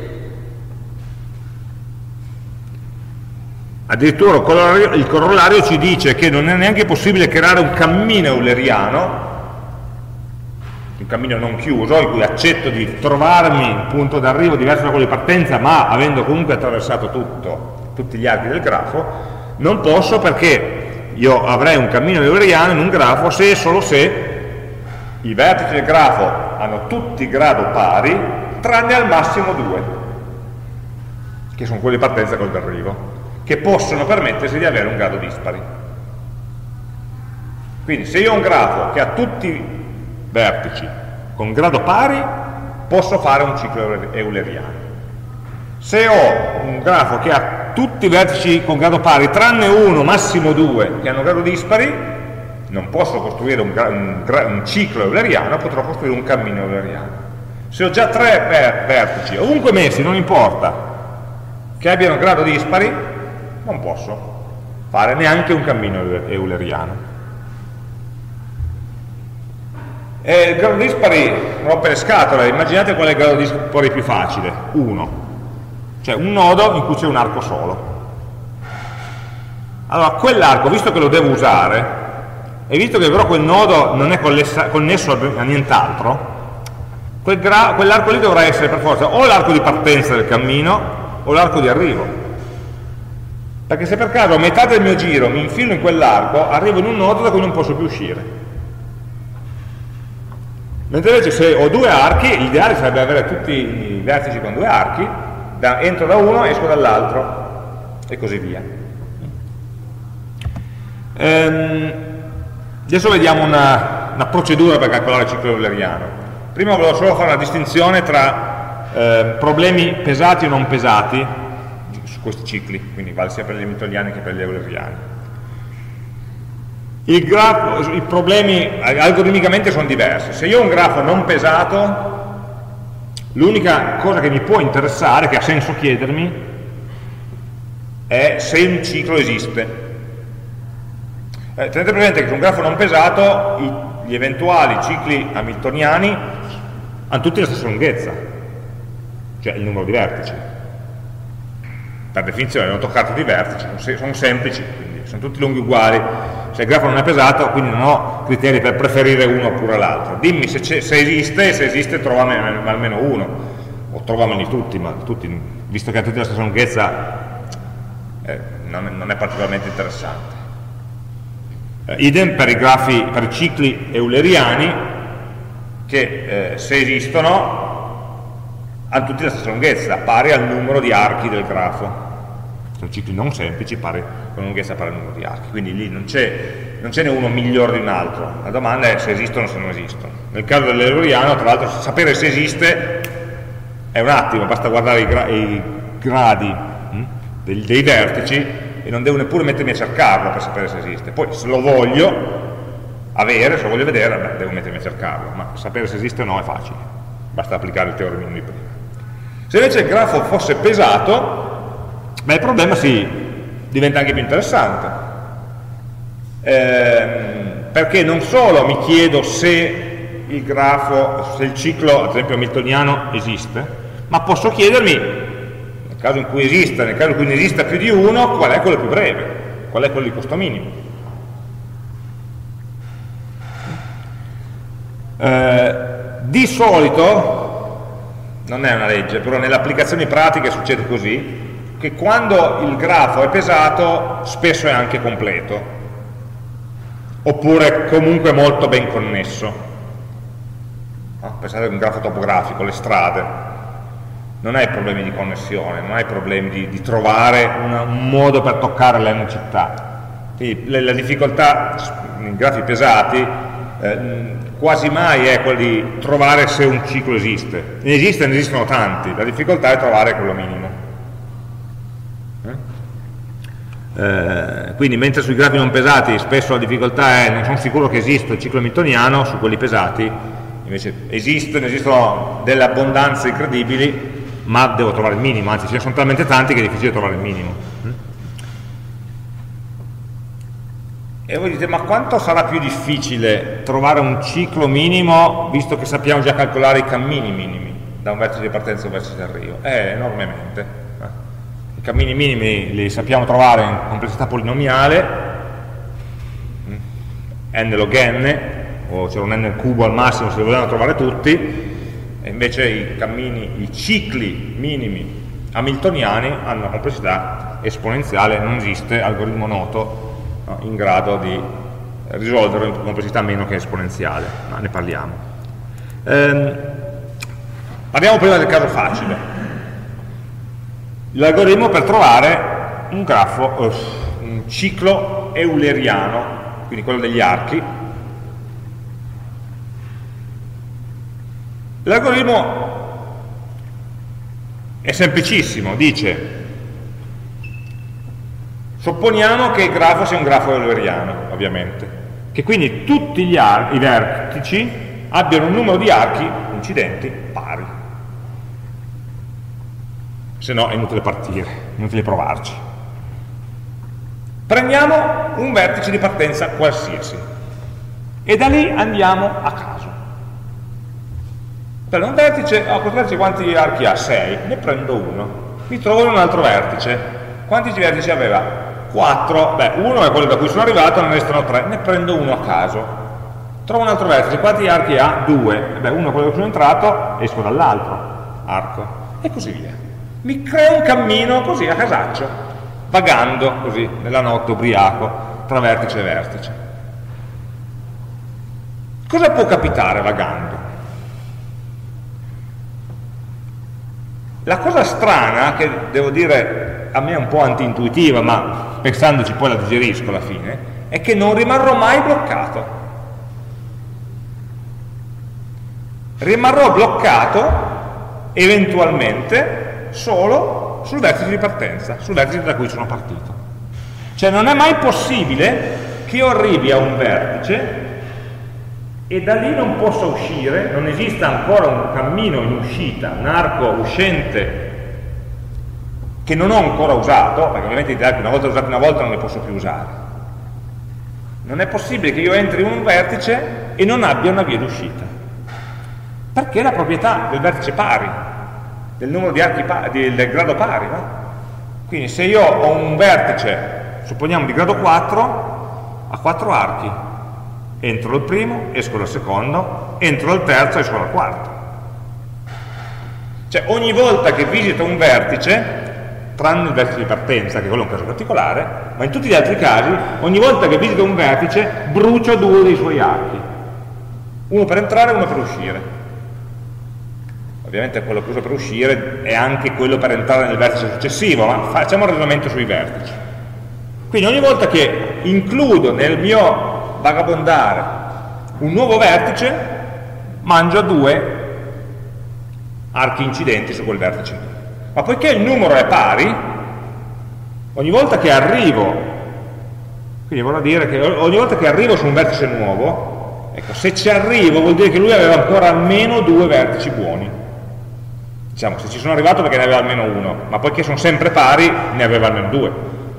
Addirittura il corollario ci dice che non è neanche possibile creare un cammino euleriano, un cammino non chiuso, in cui accetto di trovarmi un punto d'arrivo diverso da quello di partenza, ma avendo comunque attraversato tutti gli archi del grafo. Non posso, perché io avrei un cammino euleriano in un grafo se e solo se i vertici del grafo hanno tutti grado pari, tranne al massimo 2, che sono quelli di partenza e quelli d'arrivo, che possono permettersi di avere un grado dispari. Quindi se io ho un grafo che ha tutti i vertici con grado pari, posso fare un ciclo euleriano. Se ho un grafo che ha tutti i vertici con grado pari, tranne uno, massimo 2, che hanno grado dispari, non posso costruire un ciclo euleriano, potrò costruire un cammino euleriano. Se ho già 3 vertici, ovunque messi, non importa, che abbiano grado dispari, non posso fare neanche un cammino euleriano. E il grado dispari rompe le scatole. Immaginate qual è il grado dispari più facile: 1, cioè un nodo in cui c'è un arco solo. Allora quell'arco, visto che lo devo usare e visto che però quel nodo non è connesso a nient'altro, quell'arco lì dovrà essere per forza o l'arco di partenza del cammino o l'arco di arrivo. Perché se per caso a metà del mio giro mi infilo in quell'arco, arrivo in un nodo da cui non posso più uscire. Mentre invece se ho 2 archi, l'ideale sarebbe avere tutti i vertici con 2 archi, entro da uno, esco dall'altro, e così via. Adesso vediamo una procedura per calcolare il ciclo euleriano. Prima volevo solo fare una distinzione tra problemi pesati o non pesati su questi cicli, quindi vale sia per gli hamiltoniani che per gli euleriani. I problemi algoritmicamente sono diversi. Se io ho un grafo non pesato, l'unica cosa che mi può interessare, che ha senso chiedermi, è se un ciclo esiste. Tenete presente che su un grafo non pesato gli eventuali cicli hamiltoniani hanno tutti la stessa lunghezza, cioè il numero di vertici. Per definizione non toccati di vertici, sono semplici, quindi sono tutti lunghi uguali. Se il grafo non è pesato, quindi non ho criteri per preferire uno oppure l'altro. Dimmi se esiste, e se esiste trovami almeno uno, o trovameli tutti, ma tutti, visto che hanno tutti la stessa lunghezza, non è particolarmente interessante. Idem per i cicli euleriani, che se esistono hanno tutti la stessa lunghezza, pari al numero di archi del grafo. Sono cicli non semplici, con lunghezza pari al numero di archi, quindi lì non ce n'è uno migliore di un altro. La domanda è se esistono o se non esistono. Nel caso dell'euleriano, tra l'altro, sapere se esiste è un attimo, basta guardare i gradi dei vertici, e non devo neppure mettermi a cercarlo per sapere se esiste. Poi se lo voglio avere, se lo voglio vedere, devo mettermi a cercarlo, ma sapere se esiste o no è facile, basta applicare il teoremino di prima. Se invece il grafo fosse pesato, il problema diventa anche più interessante, perché non solo mi chiedo se il ciclo, ad esempio hamiltoniano, esiste, ma posso chiedermi, nel caso in cui esista, nel caso in cui ne esista più di uno, qual è quello più breve, qual è quello di costo minimo. Di solito, non è una legge, però nelle applicazioni pratiche succede così, che quando il grafo è pesato spesso è anche completo, oppure comunque molto ben connesso. Pensate a un grafo topografico, le strade. Non hai problemi di connessione, non hai problemi di trovare un modo per toccare le n città. Quindi la difficoltà in grafi pesati quasi mai è quella di trovare se un ciclo esiste. Ne esistono tanti, la difficoltà è trovare quello minimo. Quindi mentre sui grafi non pesati spesso la difficoltà è non sono sicuro che esista il ciclo hamiltoniano, su quelli pesati invece ne esistono delle abbondanze incredibili, ma devo trovare il minimo, anzi ce ne sono talmente tanti che è difficile trovare il minimo. E voi dite, ma quanto sarà più difficile trovare un ciclo minimo, visto che sappiamo già calcolare i cammini minimi, da un vertice di partenza a un vertice di arrivo? Enormemente. I cammini minimi li sappiamo trovare in complessità polinomiale, n log n, o c'è un n cubo al massimo se li vogliamo trovare tutti, e invece i cicli minimi hamiltoniani hanno una complessità esponenziale, non esiste algoritmo noto in grado di risolvere una complessità meno che esponenziale, ma ne parliamo. Parliamo prima del caso facile. L'algoritmo per trovare un grafo, un ciclo euleriano, quindi quello degli archi. L'algoritmo è semplicissimo, dice: supponiamo che il grafo sia un grafo euleriano, ovviamente, che quindi tutti i vertici abbiano un numero di archi incidenti pari. Se no è inutile partire, è inutile provarci. Prendiamo un vertice di partenza qualsiasi e da lì andiamo a caso. Per un vertice, questo vertice quanti archi ha? 6, ne prendo uno. Mi trovo in un altro vertice. Quanti vertici aveva? 4. Uno è quello da cui sono arrivato, ne restano 3, ne prendo uno a caso. Trovo un altro vertice, quanti archi ha? 2. Uno è quello da cui sono entrato, esco dall'altro arco, e così via. Mi creo un cammino così a casaccio, vagando così nella notte ubriaco tra vertice e vertice. Cosa può capitare vagando? La cosa strana, che devo dire a me è un po' anti-intuitiva, ma pensandoci poi la digerisco alla fine, è che non rimarrò mai bloccato. Rimarrò bloccato eventualmente solo sul vertice di partenza, sul vertice da cui sono partito. Cioè non è mai possibile che io arrivi a un vertice e da lì non possa uscire, non esista ancora un cammino in uscita, un arco uscente che non ho ancora usato, perché ovviamente i archi una volta usati una volta non li posso più usare. Non è possibile che io entri in un vertice e non abbia una via d'uscita, perché è la proprietà del vertice pari, del numero di archi del grado pari, no? Quindi se io ho un vertice, supponiamo di grado 4, ha 4 archi, entro il primo, esco dal secondo, entro al terzo, esco dal quarto. Cioè ogni volta che visito un vertice, tranne il vertice di partenza, che quello è un caso particolare, ma in tutti gli altri casi, ogni volta che visito un vertice, brucio 2 dei suoi archi. Uno per entrare e uno per uscire. Ovviamente quello che uso per uscire è anche quello per entrare nel vertice successivo, ma facciamo un ragionamento sui vertici. Quindi ogni volta che includo nel mio vagabondare un nuovo vertice, mangio 2 archi incidenti su quel vertice. Ma poiché il numero è pari, ogni volta che arrivo, quindi vorrà dire che ogni volta che arrivo su un vertice nuovo, ecco, se ci arrivo vuol dire che lui aveva ancora almeno 2 vertici buoni. Diciamo, se ci sono arrivato perché ne aveva almeno 1, ma poiché sono sempre pari, ne aveva almeno 2.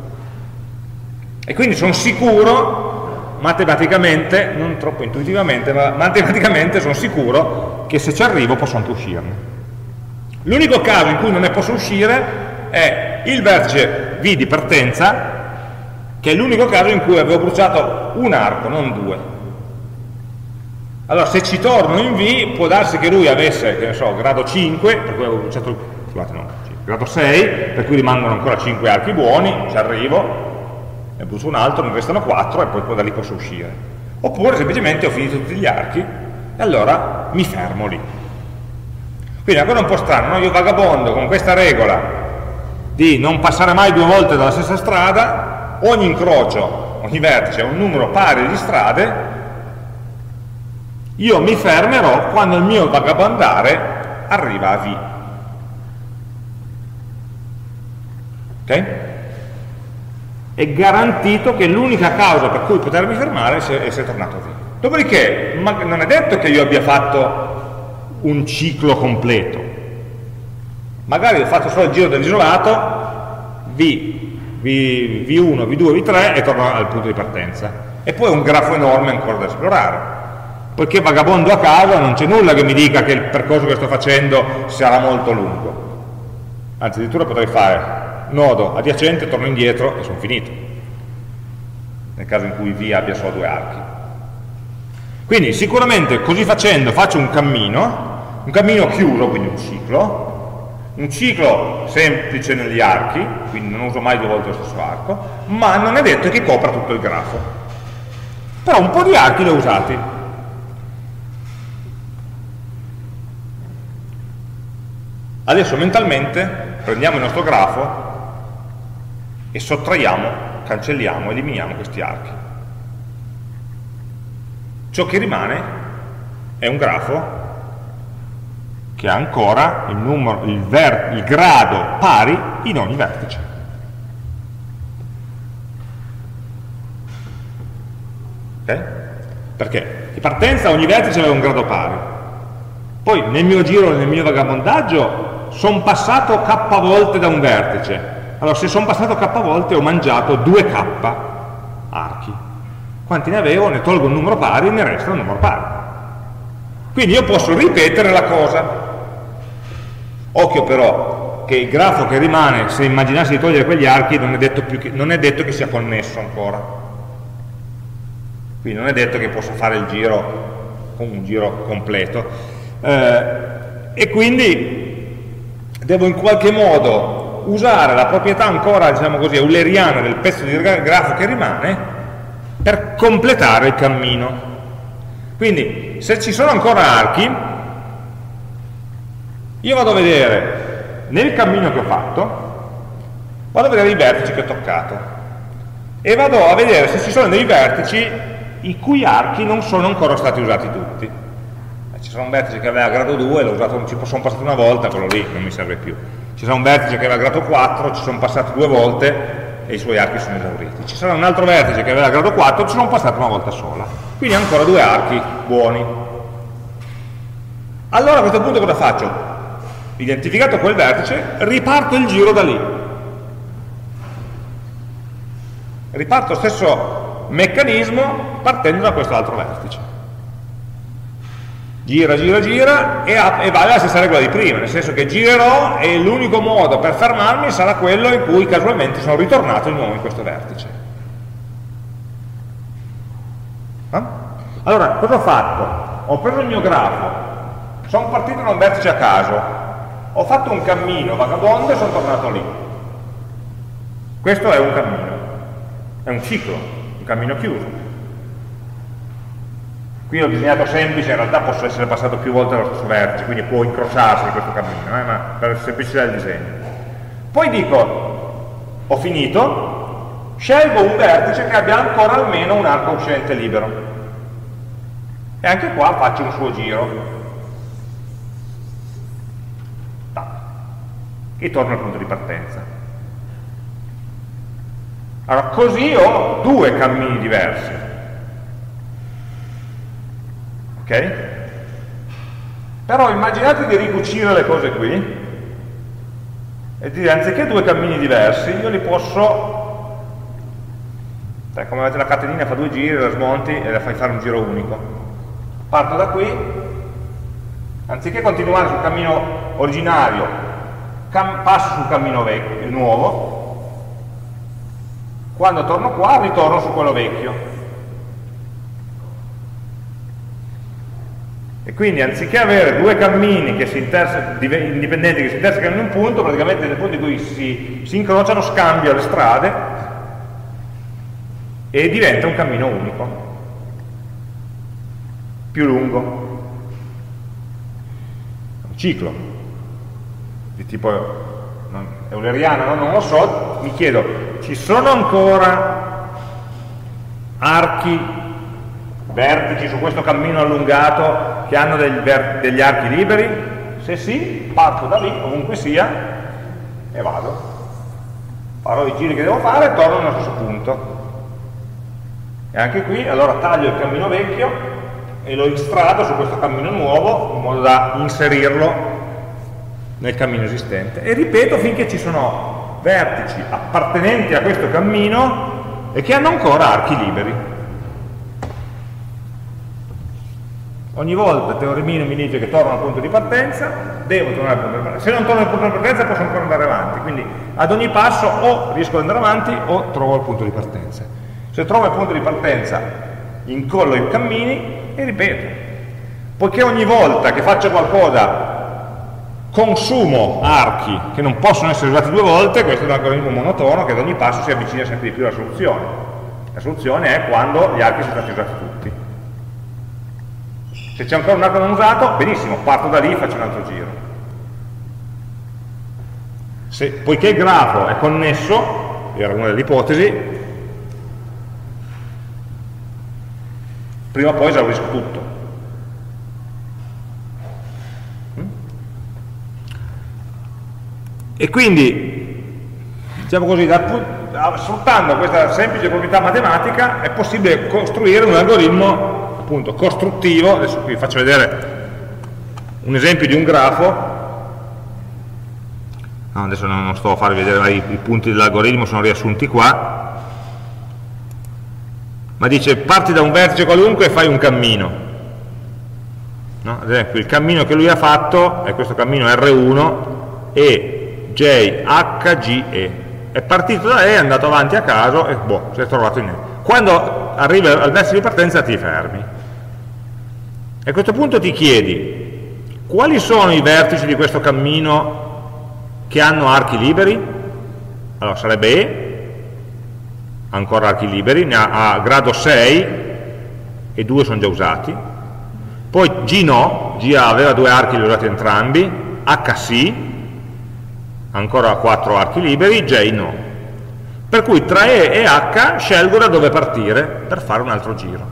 E quindi sono sicuro, matematicamente, non troppo intuitivamente, ma matematicamente sono sicuro che se ci arrivo posso anche uscirne. L'unico caso in cui non ne posso uscire è il vertice V di partenza, che è l'unico caso in cui avevo bruciato un arco, non 2. Allora, se ci torno in V, può darsi che lui avesse, che ne so, grado 5, per cui avevo bruciato, scusate, no, grado 6, per cui rimangono ancora 5 archi buoni, ci arrivo, ne brucio un altro, ne restano 4 e poi da lì posso uscire. Oppure semplicemente ho finito tutti gli archi e allora mi fermo lì. Quindi è una cosa un po' strana, no? Io vagabondo con questa regola di non passare mai 2 volte dalla stessa strada, ogni incrocio, ogni vertice è un numero pari di strade, io mi fermerò quando il mio vagabondare arriva a V. Ok? È garantito che l'unica causa per cui potermi fermare è essere tornato a V. Dopodiché, non è detto che io abbia fatto un ciclo completo. Magari ho fatto solo il giro dell'isolato, V1, V2, V3 e torno al punto di partenza. E poi un grafo enorme ancora da esplorare. Poiché vagabondo a caso non c'è nulla che mi dica che il percorso che sto facendo sarà molto lungo. Anzi, addirittura potrei fare nodo adiacente, torno indietro e sono finito. Nel caso in cui V abbia solo 2 archi. Quindi sicuramente così facendo faccio un cammino chiuso, quindi un ciclo semplice negli archi, quindi non uso mai 2 volte lo stesso arco, ma non è detto che copra tutto il grafo. Però un po' di archi li ho usati. Adesso mentalmente prendiamo il nostro grafo e sottraiamo, cancelliamo, eliminiamo questi archi. Ciò che rimane è un grafo che ha ancora il grado pari in ogni vertice. Ok? Perché? Di partenza ogni vertice aveva un grado pari. Poi nel mio giro, nel mio vagabondaggio, sono passato k volte da un vertice. Allora, se sono passato k volte ho mangiato 2k archi. Quanti ne avevo? Ne tolgo un numero pari e ne resta un numero pari. Quindi io posso ripetere la cosa. Occhio però che il grafo che rimane, se immaginassi di togliere quegli archi, non è detto che sia connesso ancora. Quindi non è detto che possa fare il giro con un giro completo. E quindi devo in qualche modo usare la proprietà ancora, diciamo così, euleriana del pezzo di grafo che rimane per completare il cammino. Quindi se ci sono ancora archi, io vado a vedere nel cammino che ho fatto vado a vedere i vertici che ho toccato e vado a vedere se ci sono dei vertici i cui archi non sono ancora stati usati tutti. Ci sarà un vertice che aveva grado 2, l'ho usato, ci sono passato una volta, quello lì non mi serve più. Ci sarà un vertice che aveva grado 4, ci sono passato 2 volte e i suoi archi sono esauriti. Ci sarà un altro vertice che aveva grado 4, ci sono passato una volta sola. Quindi ancora 2 archi buoni. Allora a questo punto cosa faccio? Identificato quel vertice, riparto il giro da lì. Riparto lo stesso meccanismo partendo da questo altro vertice. Gira, gira, gira e vale la stessa regola di prima, nel senso che girerò e l'unico modo per fermarmi sarà quello in cui casualmente sono ritornato di nuovo in questo vertice. Allora, cosa ho fatto? Ho preso il mio grafo, sono partito da un vertice a caso, ho fatto un cammino vagabondo e sono tornato lì. Questo è un cammino, è un ciclo, un cammino chiuso. Qui ho disegnato semplice, in realtà posso essere passato più volte dallo stesso vertice, quindi può incrociarsi questo cammino, ma per semplicità del disegno. Poi dico, ho finito, scelgo un vertice che abbia ancora almeno un arco uscente libero. E anche qua faccio un suo giro. E torno al punto di partenza. Allora, così ho 2 cammini diversi. Ok? Però immaginate di ricucire le cose qui e dire anziché 2 cammini diversi io li posso, come avete la catenina, fa 2 giri, la smonti e la fai fare un giro unico. Parto da qui, anziché continuare sul cammino originario passo sul cammino vecchio, nuovo, quando torno qua ritorno su quello vecchio. E quindi anziché avere 2 cammini che indipendenti che si intersecano in un punto, praticamente nel punto in cui si incrociano scambio le strade e diventa un cammino unico, più lungo, un ciclo di tipo euleriano, non lo so. Mi chiedo, ci sono ancora archi, vertici su questo cammino allungato che hanno degli archi liberi? Se sì, parto da lì, ovunque sia, e vado. Farò i giri che devo fare e torno nello stesso punto. E anche qui, allora taglio il cammino vecchio e lo instrado su questo cammino nuovo, in modo da inserirlo nel cammino esistente. E ripeto finché ci sono vertici appartenenti a questo cammino e che hanno ancora archi liberi. Ogni volta il teoremino mi dice che torno al punto di partenza, devo tornare al punto di partenza. Se non torno al punto di partenza posso ancora andare avanti, quindi ad ogni passo o riesco ad andare avanti o trovo il punto di partenza. Se trovo il punto di partenza incollo i cammini e ripeto. Poiché ogni volta che faccio qualcosa consumo archi che non possono essere usati 2 volte, questo è un algoritmo monotono che ad ogni passo si avvicina sempre di più alla soluzione. La soluzione è quando gli archi sono stati usati tutti. Se c'è ancora un arco non usato, benissimo, parto da lì e faccio un altro giro. Poiché il grafo è connesso, era una delle ipotesi, prima o poi esaurisco tutto. E quindi, diciamo così, sfruttando questa semplice proprietà matematica è possibile costruire un algoritmo appunto costruttivo. Adesso qui faccio vedere un esempio di un grafo. No, adesso non sto a farvi vedere, ma i punti dell'algoritmo sono riassunti qua, ma dice parti da un vertice qualunque e fai un cammino, no? Ad esempio il cammino che lui ha fatto è questo cammino R1 e J, H, G, E. È partito da E, è andato avanti a caso e boh, si è trovato in E. Quando arrivi al vertice di partenza ti fermi. E a questo punto ti chiedi quali sono i vertici di questo cammino che hanno archi liberi? Allora sarebbe E, ancora archi liberi, ne ha grado 6 e 2 sono già usati. Poi G no, G aveva 2 archi, li ho usati entrambi, H sì, ancora 4 archi liberi, J no. Per cui tra E e H scelgo da dove partire per fare un altro giro.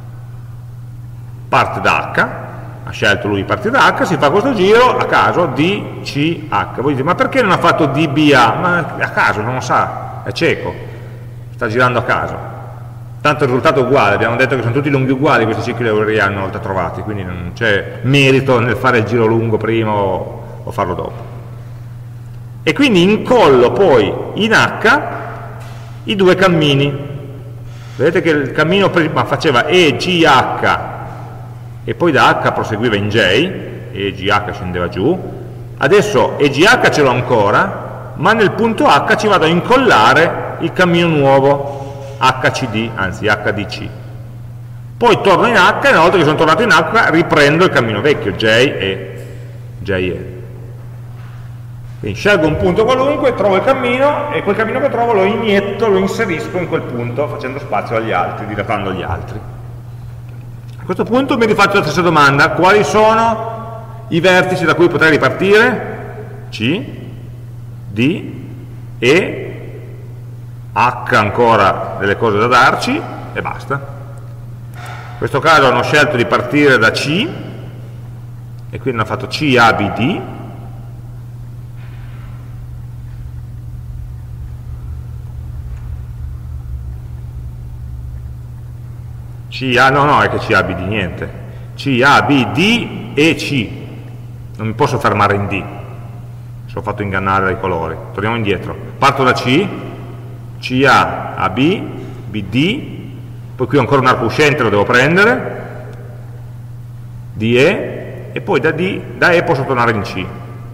Parte da H, ha scelto lui di partire da H, si fa questo giro a caso D, C, H. Voi dite, ma perché non ha fatto D, B, A? Ma a caso, non lo sa, è cieco, sta girando a caso. Tanto il risultato è uguale, abbiamo detto che sono tutti lunghi uguali questi cicli euleriani una volta trovati, quindi non c'è merito nel fare il giro lungo prima o farlo dopo. E quindi incollo poi in H i due cammini. Vedete che il cammino prima faceva EGH e poi da H proseguiva in J, EGH scendeva giù, adesso EGH ce l'ho ancora, ma nel punto H ci vado a incollare il cammino nuovo, HCD, anzi HDC. Poi torno in H e una volta che sono tornato in H riprendo il cammino vecchio, JE. Quindi scelgo un punto qualunque, trovo il cammino e quel cammino che trovo lo inietto, lo inserisco in quel punto facendo spazio agli altri, dilatando gli altri. A questo punto mi rifaccio la stessa domanda: quali sono i vertici da cui potrei ripartire? C, D, E, H ancora delle cose da darci e basta. In questo caso hanno scelto di partire da C e quindi hanno fatto C, A, B, D. C, A, no, è che C, A, B, D, niente. C, A, B, D e C. Non mi posso fermare in D. Sono fatto ingannare dai colori. Torniamo indietro. Parto da C, CA, AB, BD, poi qui ho ancora un arco uscente, lo devo prendere, DE, e poi da E posso tornare in C.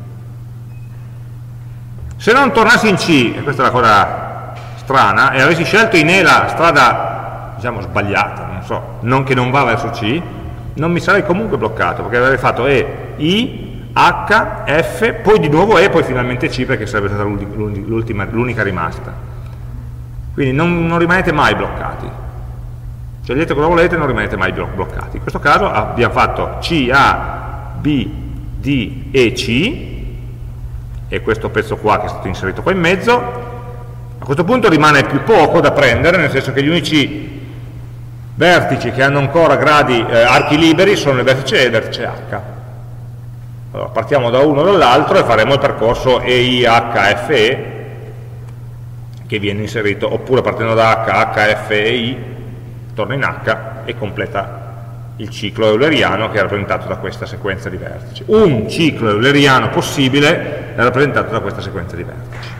Se non tornassi in C, e questa è la cosa strana, e avessi scelto in E la strada, diciamo, sbagliata, non so, non che non va verso C, non mi sarei comunque bloccato, perché avrei fatto E, I, H, F, poi di nuovo E, poi finalmente C, perché sarebbe stata l'unica rimasta. Quindi non rimanete mai bloccati. Scegliete cosa volete e non rimanete mai bloccati. In questo caso abbiamo fatto C, A, B, D e C, e questo pezzo qua che è stato inserito qua in mezzo. A questo punto rimane più poco da prendere, nel senso che gli unici vertici che hanno ancora archi liberi sono il vertice E e il vertice H. Allora, partiamo da uno o dall'altro e faremo il percorso EI, H, F, E, che viene inserito, oppure partendo da H, H, F e I, torna in H e completa il ciclo euleriano che è rappresentato da questa sequenza di vertici. Un ciclo euleriano possibile è rappresentato da questa sequenza di vertici.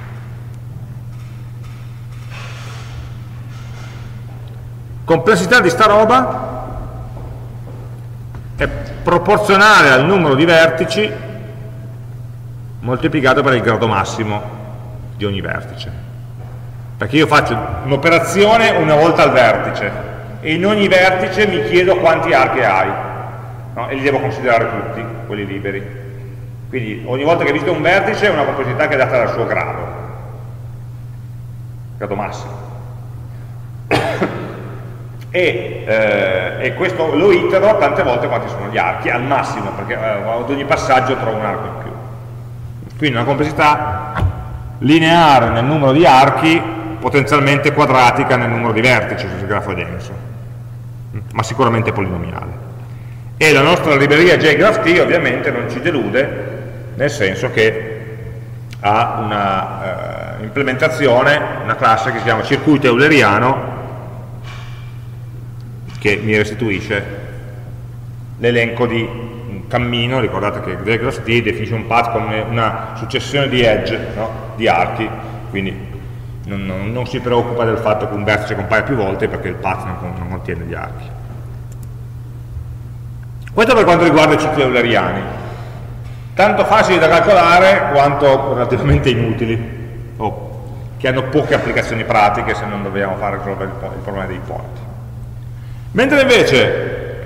Complessità di sta roba è proporzionale al numero di vertici moltiplicato per il grado massimo di ogni vertice. Perché io faccio un'operazione una volta al vertice e in ogni vertice mi chiedo quanti archi hai, no? E li devo considerare tutti, quelli liberi. Quindi ogni volta che visito un vertice è una complessità che è data dal suo grado massimo. E questo lo itero tante volte quanti sono gli archi, al massimo, perché ad ogni passaggio trovo un arco in più. Quindi una complessità lineare nel numero di archi, potenzialmente quadratica nel numero di vertici se il grafo è denso, ma sicuramente polinomiale. E la nostra libreria JGraphT ovviamente non ci delude, nel senso che ha una implementazione, una classe che si chiama circuito euleriano, che mi restituisce l'elenco di un cammino. Ricordate che JGraphT definisce un path come una successione di edge, no? Di archi, quindi non si preoccupa del fatto che un vertice compaia più volte perché il path non contiene gli archi. Questo per quanto riguarda i cicli euleriani, tanto facili da calcolare quanto relativamente inutili, o che hanno poche applicazioni pratiche se non dobbiamo fare risolvere il problema dei ponti. Mentre invece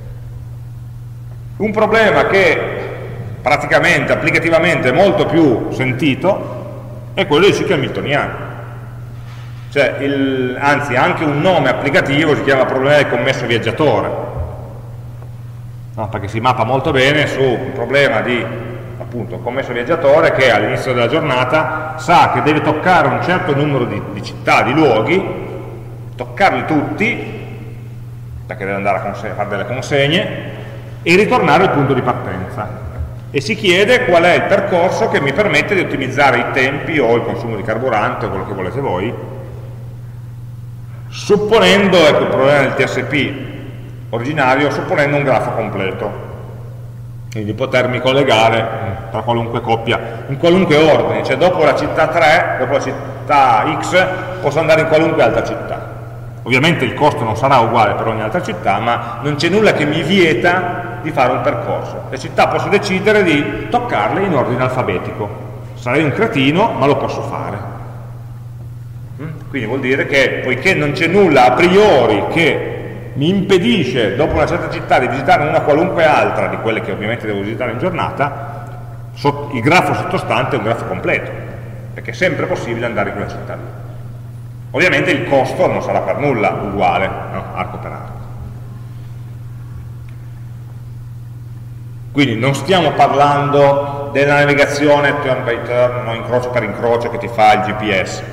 un problema che praticamente, applicativamente è molto più sentito è quello dei cicli hamiltoniani. Cioè, anzi, anche un nome applicativo si chiama problema del commesso viaggiatore, no? Perché si mappa molto bene su un problema di appunto, commesso viaggiatore che all'inizio della giornata sa che deve toccare un certo numero di città, di luoghi, toccarli tutti, perché deve andare a fare delle consegne, e ritornare al punto di partenza. E si chiede qual è il percorso che mi permette di ottimizzare i tempi o il consumo di carburante o quello che volete voi, supponendo, ecco il problema del TSP originario, supponendo un grafo completo, quindi potermi collegare tra qualunque coppia, in qualunque ordine, cioè dopo la città 3, dopo la città X, posso andare in qualunque altra città. Ovviamente il costo non sarà uguale per ogni altra città, ma non c'è nulla che mi vieta di fare un percorso. Le città posso decidere di toccarle in ordine alfabetico. Sarei un cretino, ma lo posso fare. Quindi vuol dire che, poiché non c'è nulla a priori che mi impedisce, dopo una certa città, di visitare una qualunque altra di quelle che ovviamente devo visitare in giornata, il grafo sottostante è un grafo completo, perché è sempre possibile andare in quella città lì. Ovviamente il costo non sarà per nulla uguale, no? Arco per arco. Quindi non stiamo parlando della navigazione turn by turn, no? Incrocio per incrocio che ti fa il GPS.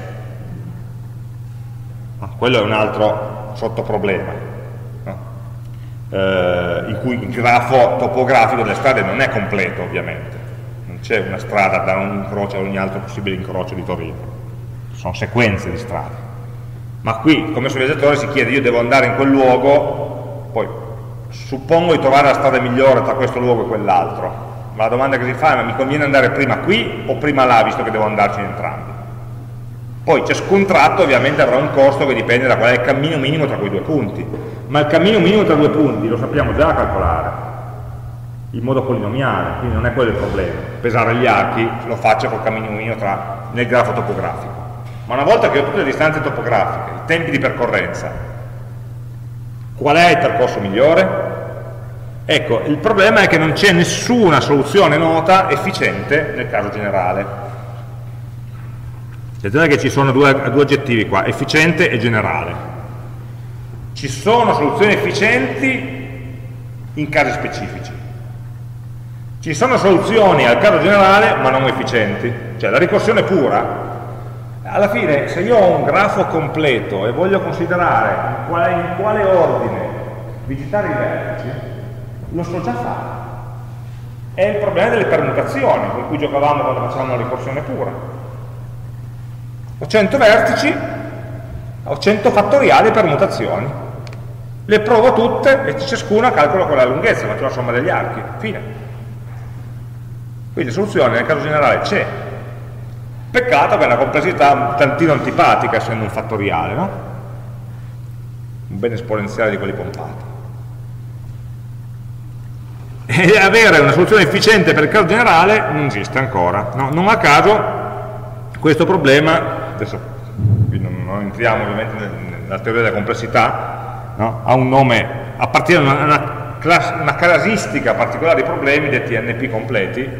No? Quello è un altro sottoproblema, no? In cui il grafo topografico delle strade non è completo, ovviamente. Non c'è una strada da un incrocio a ogni altro possibile incrocio di Torino. Sono sequenze di strade. Ma qui, come sul viaggiatore, si chiede, io devo andare in quel luogo, poi suppongo di trovare la strada migliore tra questo luogo e quell'altro, ma la domanda che si fa è, ma mi conviene andare prima qui o prima là, visto che devo andarci in entrambi? Poi ciascun tratto ovviamente avrà un costo che dipende da qual è il cammino minimo tra quei due punti, ma il cammino minimo tra due punti lo sappiamo già calcolare, in modo polinomiale, quindi non è quello il problema. Pesare gli archi lo faccio col cammino minimo nel grafo topografico. Ma una volta che ho tutte le distanze topografiche, i tempi di percorrenza, qual è il percorso migliore? Ecco, il problema è che non c'è nessuna soluzione nota efficiente nel caso generale. Attenzione che ci sono due aggettivi qua, efficiente e generale. Ci sono soluzioni efficienti in casi specifici. Ci sono soluzioni al caso generale ma non efficienti. Cioè la ricorsione pura, alla fine, se io ho un grafo completo e voglio considerare in quale ordine visitare i vertici, lo so già fare. È il problema delle permutazioni con cui giocavamo quando facevamo la ricorsione pura. Ho 100 vertici, ho 100 fattoriali permutazioni. Le provo tutte e ciascuna calcolo qual è la lunghezza, faccio la somma degli archi. Fine. Quindi la soluzione nel caso generale c'è. Peccato che è una complessità un tantino antipatica essendo un fattoriale, no? Un bene esponenziale di quelli pompati. E avere una soluzione efficiente per il caso generale non esiste ancora. No? Non a caso questo problema, adesso non entriamo ovviamente nella teoria della complessità, no? Ha un nome, appartiene a una casistica particolare di problemi detti NP completi.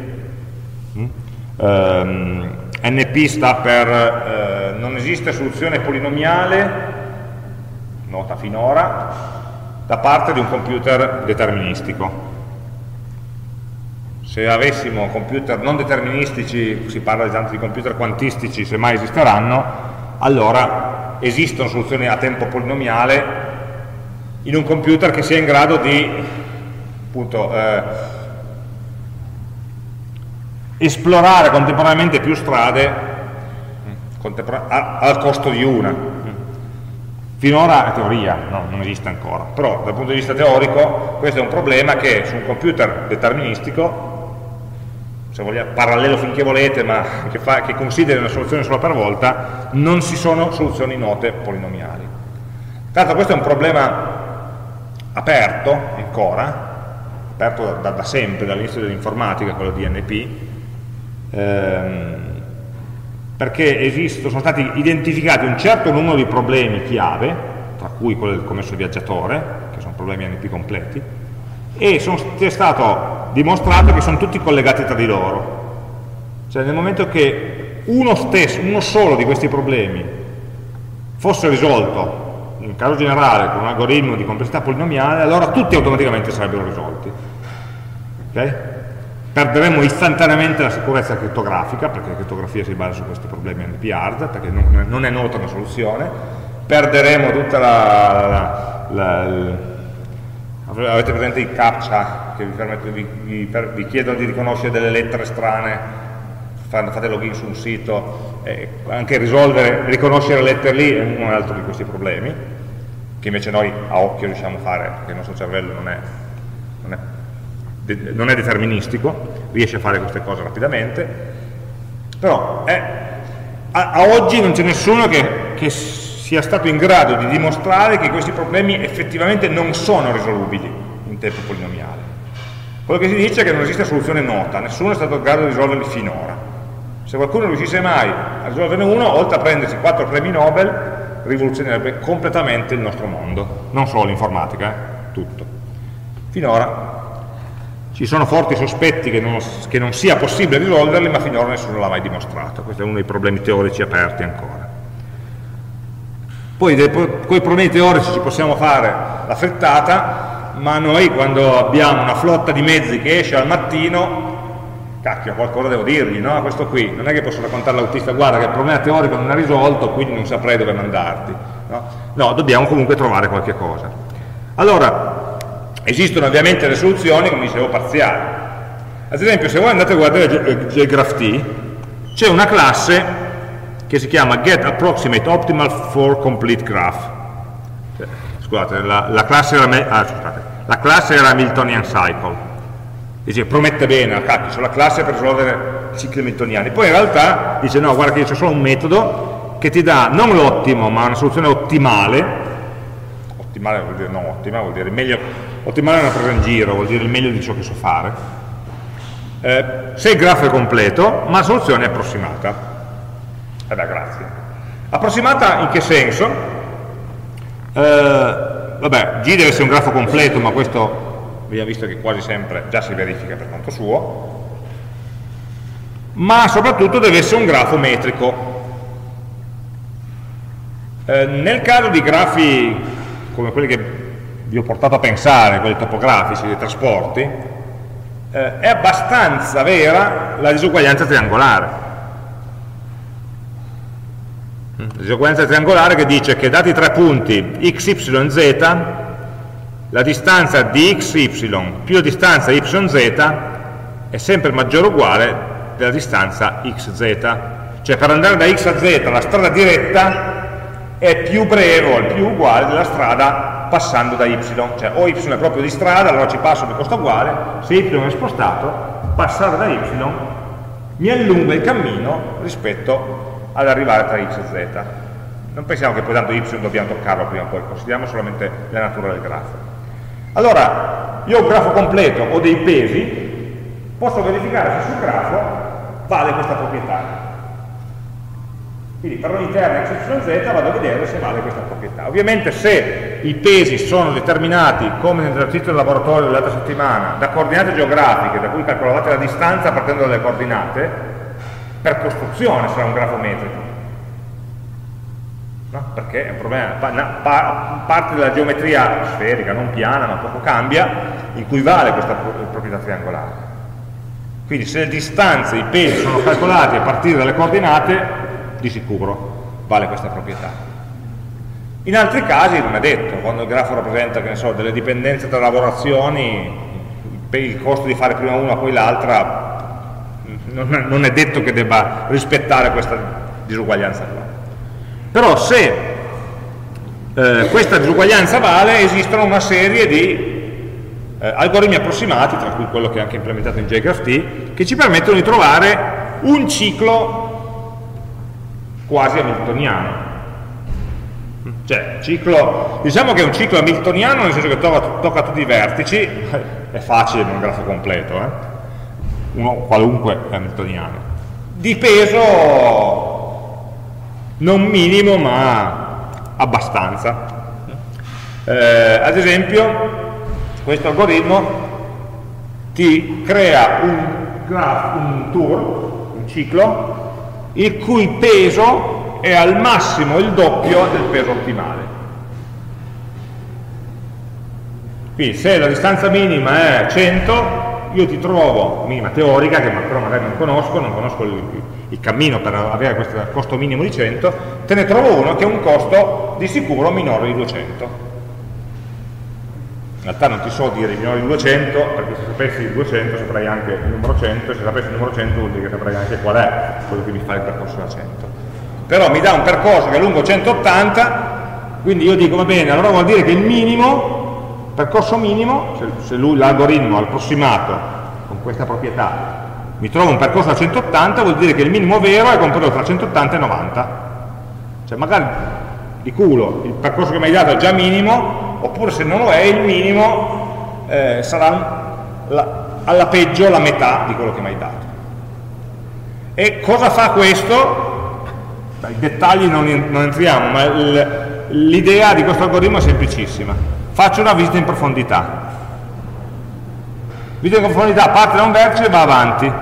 NP sta per non esiste soluzione polinomiale, nota finora, da parte di un computer deterministico. Se avessimo computer non deterministici, si parla tanto di computer quantistici, se mai esisteranno, allora esistono soluzioni a tempo polinomiale in un computer che sia in grado di appunto, esplorare contemporaneamente più strade al costo di una. Finora è teoria, no, non esiste ancora, però dal punto di vista teorico questo è un problema che su un computer deterministico, se vogliamo, parallelo finché volete, ma che consideri una soluzione sola per volta, non ci sono soluzioni note polinomiali. Tra l'altro questo è un problema aperto ancora, aperto da sempre, dall'inizio dell'informatica, quello di NP, perché sono stati identificati un certo numero di problemi chiave, tra cui quello del commesso viaggiatore, che sono problemi NP completi, e è stato dimostrato che sono tutti collegati tra di loro. Cioè nel momento che uno solo di questi problemi fosse risolto, in caso generale, con un algoritmo di complessità polinomiale, allora tutti automaticamente sarebbero risolti. Okay? perderemo istantaneamente la sicurezza criptografica, perché la crittografia si basa su questi problemi NP-hard, perché non è nota una soluzione, perderemo tutta avete presente i CAPTCHA che vi chiedono di riconoscere delle lettere strane, fate login su un sito, anche riconoscere le lettere lì è un altro di questi problemi, che invece noi a occhio riusciamo a fare, perché il nostro cervello non è deterministico, riesce a fare queste cose rapidamente, però a oggi non c'è nessuno che sia stato in grado di dimostrare che questi problemi effettivamente non sono risolubili in tempo polinomiale. Quello che si dice è che non esiste soluzione nota, nessuno è stato in grado di risolverli finora. Se qualcuno riuscisse mai a risolverne uno, oltre a prendersi 4 premi Nobel, rivoluzionerebbe completamente il nostro mondo, non solo l'informatica, tutto. Finora ci sono forti sospetti che non sia possibile risolverli, ma finora nessuno l'ha mai dimostrato. Questo è uno dei problemi teorici aperti ancora. Poi con i problemi teorici ci possiamo fare la frittata, ma noi quando abbiamo una flotta di mezzi che esce al mattino, cacchio, qualcosa devo dirgli, no? A questo qui, non è che posso raccontare all'autista, guarda che il problema teorico non è risolto, quindi non saprei dove mandarti. No, dobbiamo comunque trovare qualche cosa. Allora, esistono ovviamente le soluzioni, come dicevo, parziali. Ad esempio, se voi andate a guardare JGraphT, c'è una classe che si chiama getApproximateOptimal4CompleteGraph. Scusate, la classe era Hamiltonian Cycle. Dice, promette bene, cacchio, c'è la classe per risolvere cicli hamiltoniani. Poi in realtà dice, no, guarda che c'è solo un metodo che ti dà non l'ottimo, ma una soluzione ottimale. Ottimale vuol dire non ottima, vuol dire meglio. Ottimale è una presa in giro, vuol dire il meglio di ciò che so fare. Se il grafo è completo, ma la soluzione è approssimata. Grazie. Approssimata in che senso? Vabbè, G deve essere un grafo completo, ma questo abbiamo visto che quasi sempre già si verifica per conto suo, ma soprattutto deve essere un grafo metrico. Nel caso di grafi come quelli che vi ho portato a pensare, quelli topografici, dei trasporti, è abbastanza vera la disuguaglianza triangolare. La disuguaglianza triangolare che dice che dati 3 punti x, y, z, la distanza di x, y più la distanza y, z è sempre maggiore o uguale della distanza x, z. Cioè per andare da x a z la strada diretta è più breve o più uguale della strada passando da y. Cioè o y è proprio di strada, allora ci passo mi costa uguale, se y è spostato, passare da y mi allunga il cammino rispetto ad arrivare tra x e z. Non pensiamo che poi tanto y dobbiamo toccarlo prima o poi, consideriamo solamente la natura del grafo. Allora, io ho un grafo completo, ho dei pesi, posso verificare se sul grafo vale questa proprietà. Quindi per ogni termine x, y, z vado a vedere se vale questa proprietà. Ovviamente se i pesi sono determinati, come nell'esercizio del laboratorio dell'altra settimana, da coordinate geografiche, da cui calcolavate la distanza partendo dalle coordinate, per costruzione sarà un grafo metrico, no? Perché è un problema, parte della geometria sferica, non piana, ma poco cambia, in cui vale questa proprietà triangolare. Quindi se le distanze, i pesi sono calcolati a partire dalle coordinate, di sicuro vale questa proprietà. In altri casi non è detto, quando il grafo rappresenta, che ne so, delle dipendenze tra lavorazioni, il costo di fare prima una poi l'altra non è detto che debba rispettare questa disuguaglianza qua. Però se questa disuguaglianza vale, esistono una serie di algoritmi approssimati, tra cui quello che è anche implementato in JGraphT, che ci permettono di trovare un ciclo quasi hamiltoniano. Cioè, diciamo che è un ciclo hamiltoniano nel senso che tocca tutti i vertici, è facile in un grafo completo, uno qualunque hamiltoniano, di peso non minimo ma abbastanza. Ad esempio questo algoritmo ti crea un ciclo il cui peso è al massimo il doppio del peso ottimale. Quindi se la distanza minima è 100, io ti trovo, minima teorica, che però magari non conosco il cammino per avere questo costo minimo di 100, te ne trovo uno che ha un costo di sicuro minore di 200. In realtà non ti so dire minore di 200, perché se sapessi il 200 saprei anche il numero 100, e se sapessi il numero 100 vuol dire che saprei anche qual è quello che mi fa il percorso da 100. Però mi dà un percorso che è lungo 180, quindi io dico va bene, allora vuol dire che il minimo, percorso minimo, se l'algoritmo approssimato con questa proprietà mi trova un percorso da 180, vuol dire che il minimo vero è compreso tra 180 e 90. Cioè magari di culo il percorso che mi hai dato è già minimo, oppure se non lo è il minimo sarà alla peggio la metà di quello che mi hai dato. E cosa fa questo? I dettagli non entriamo, ma l'idea di questo algoritmo è semplicissima. Faccio una visita in profondità. Visita in profondità parte da un vertice e va avanti.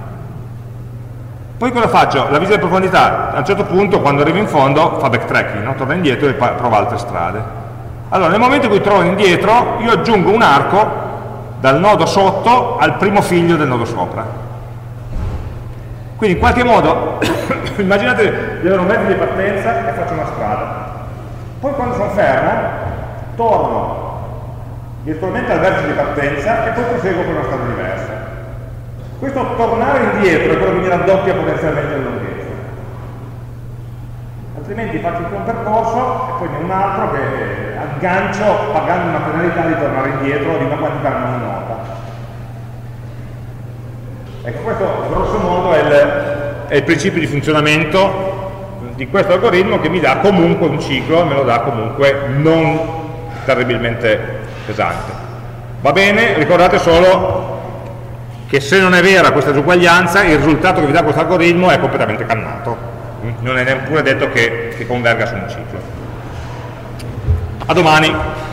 Poi cosa faccio? La visita in profondità a un certo punto, quando arrivo in fondo, fa backtracking, no? Torna indietro e prova altre strade. Allora, nel momento in cui trovo indietro, io aggiungo un arco dal nodo sotto al primo figlio del nodo sopra. Quindi in qualche modo, immaginate di avere un mezzo di partenza e faccio una strada. Poi quando sono fermo, torno virtualmente al vertice di partenza e poi proseguo per una strada diversa. Questo tornare indietro è quello che mi raddoppia potenzialmente la lunghezza. Altrimenti faccio un percorso e poi ne ho un altro che aggancio pagando una penalità di tornare indietro di una quantità non nota. Ecco, questo grosso modo è il principio di funzionamento di questo algoritmo, che mi dà comunque un ciclo, me lo dà comunque non terribilmente pesante. Va bene, ricordate solo che se non è vera questa disuguaglianza, il risultato che vi dà questo algoritmo è completamente cannato, non è neppure detto che converga su un ciclo. A domani.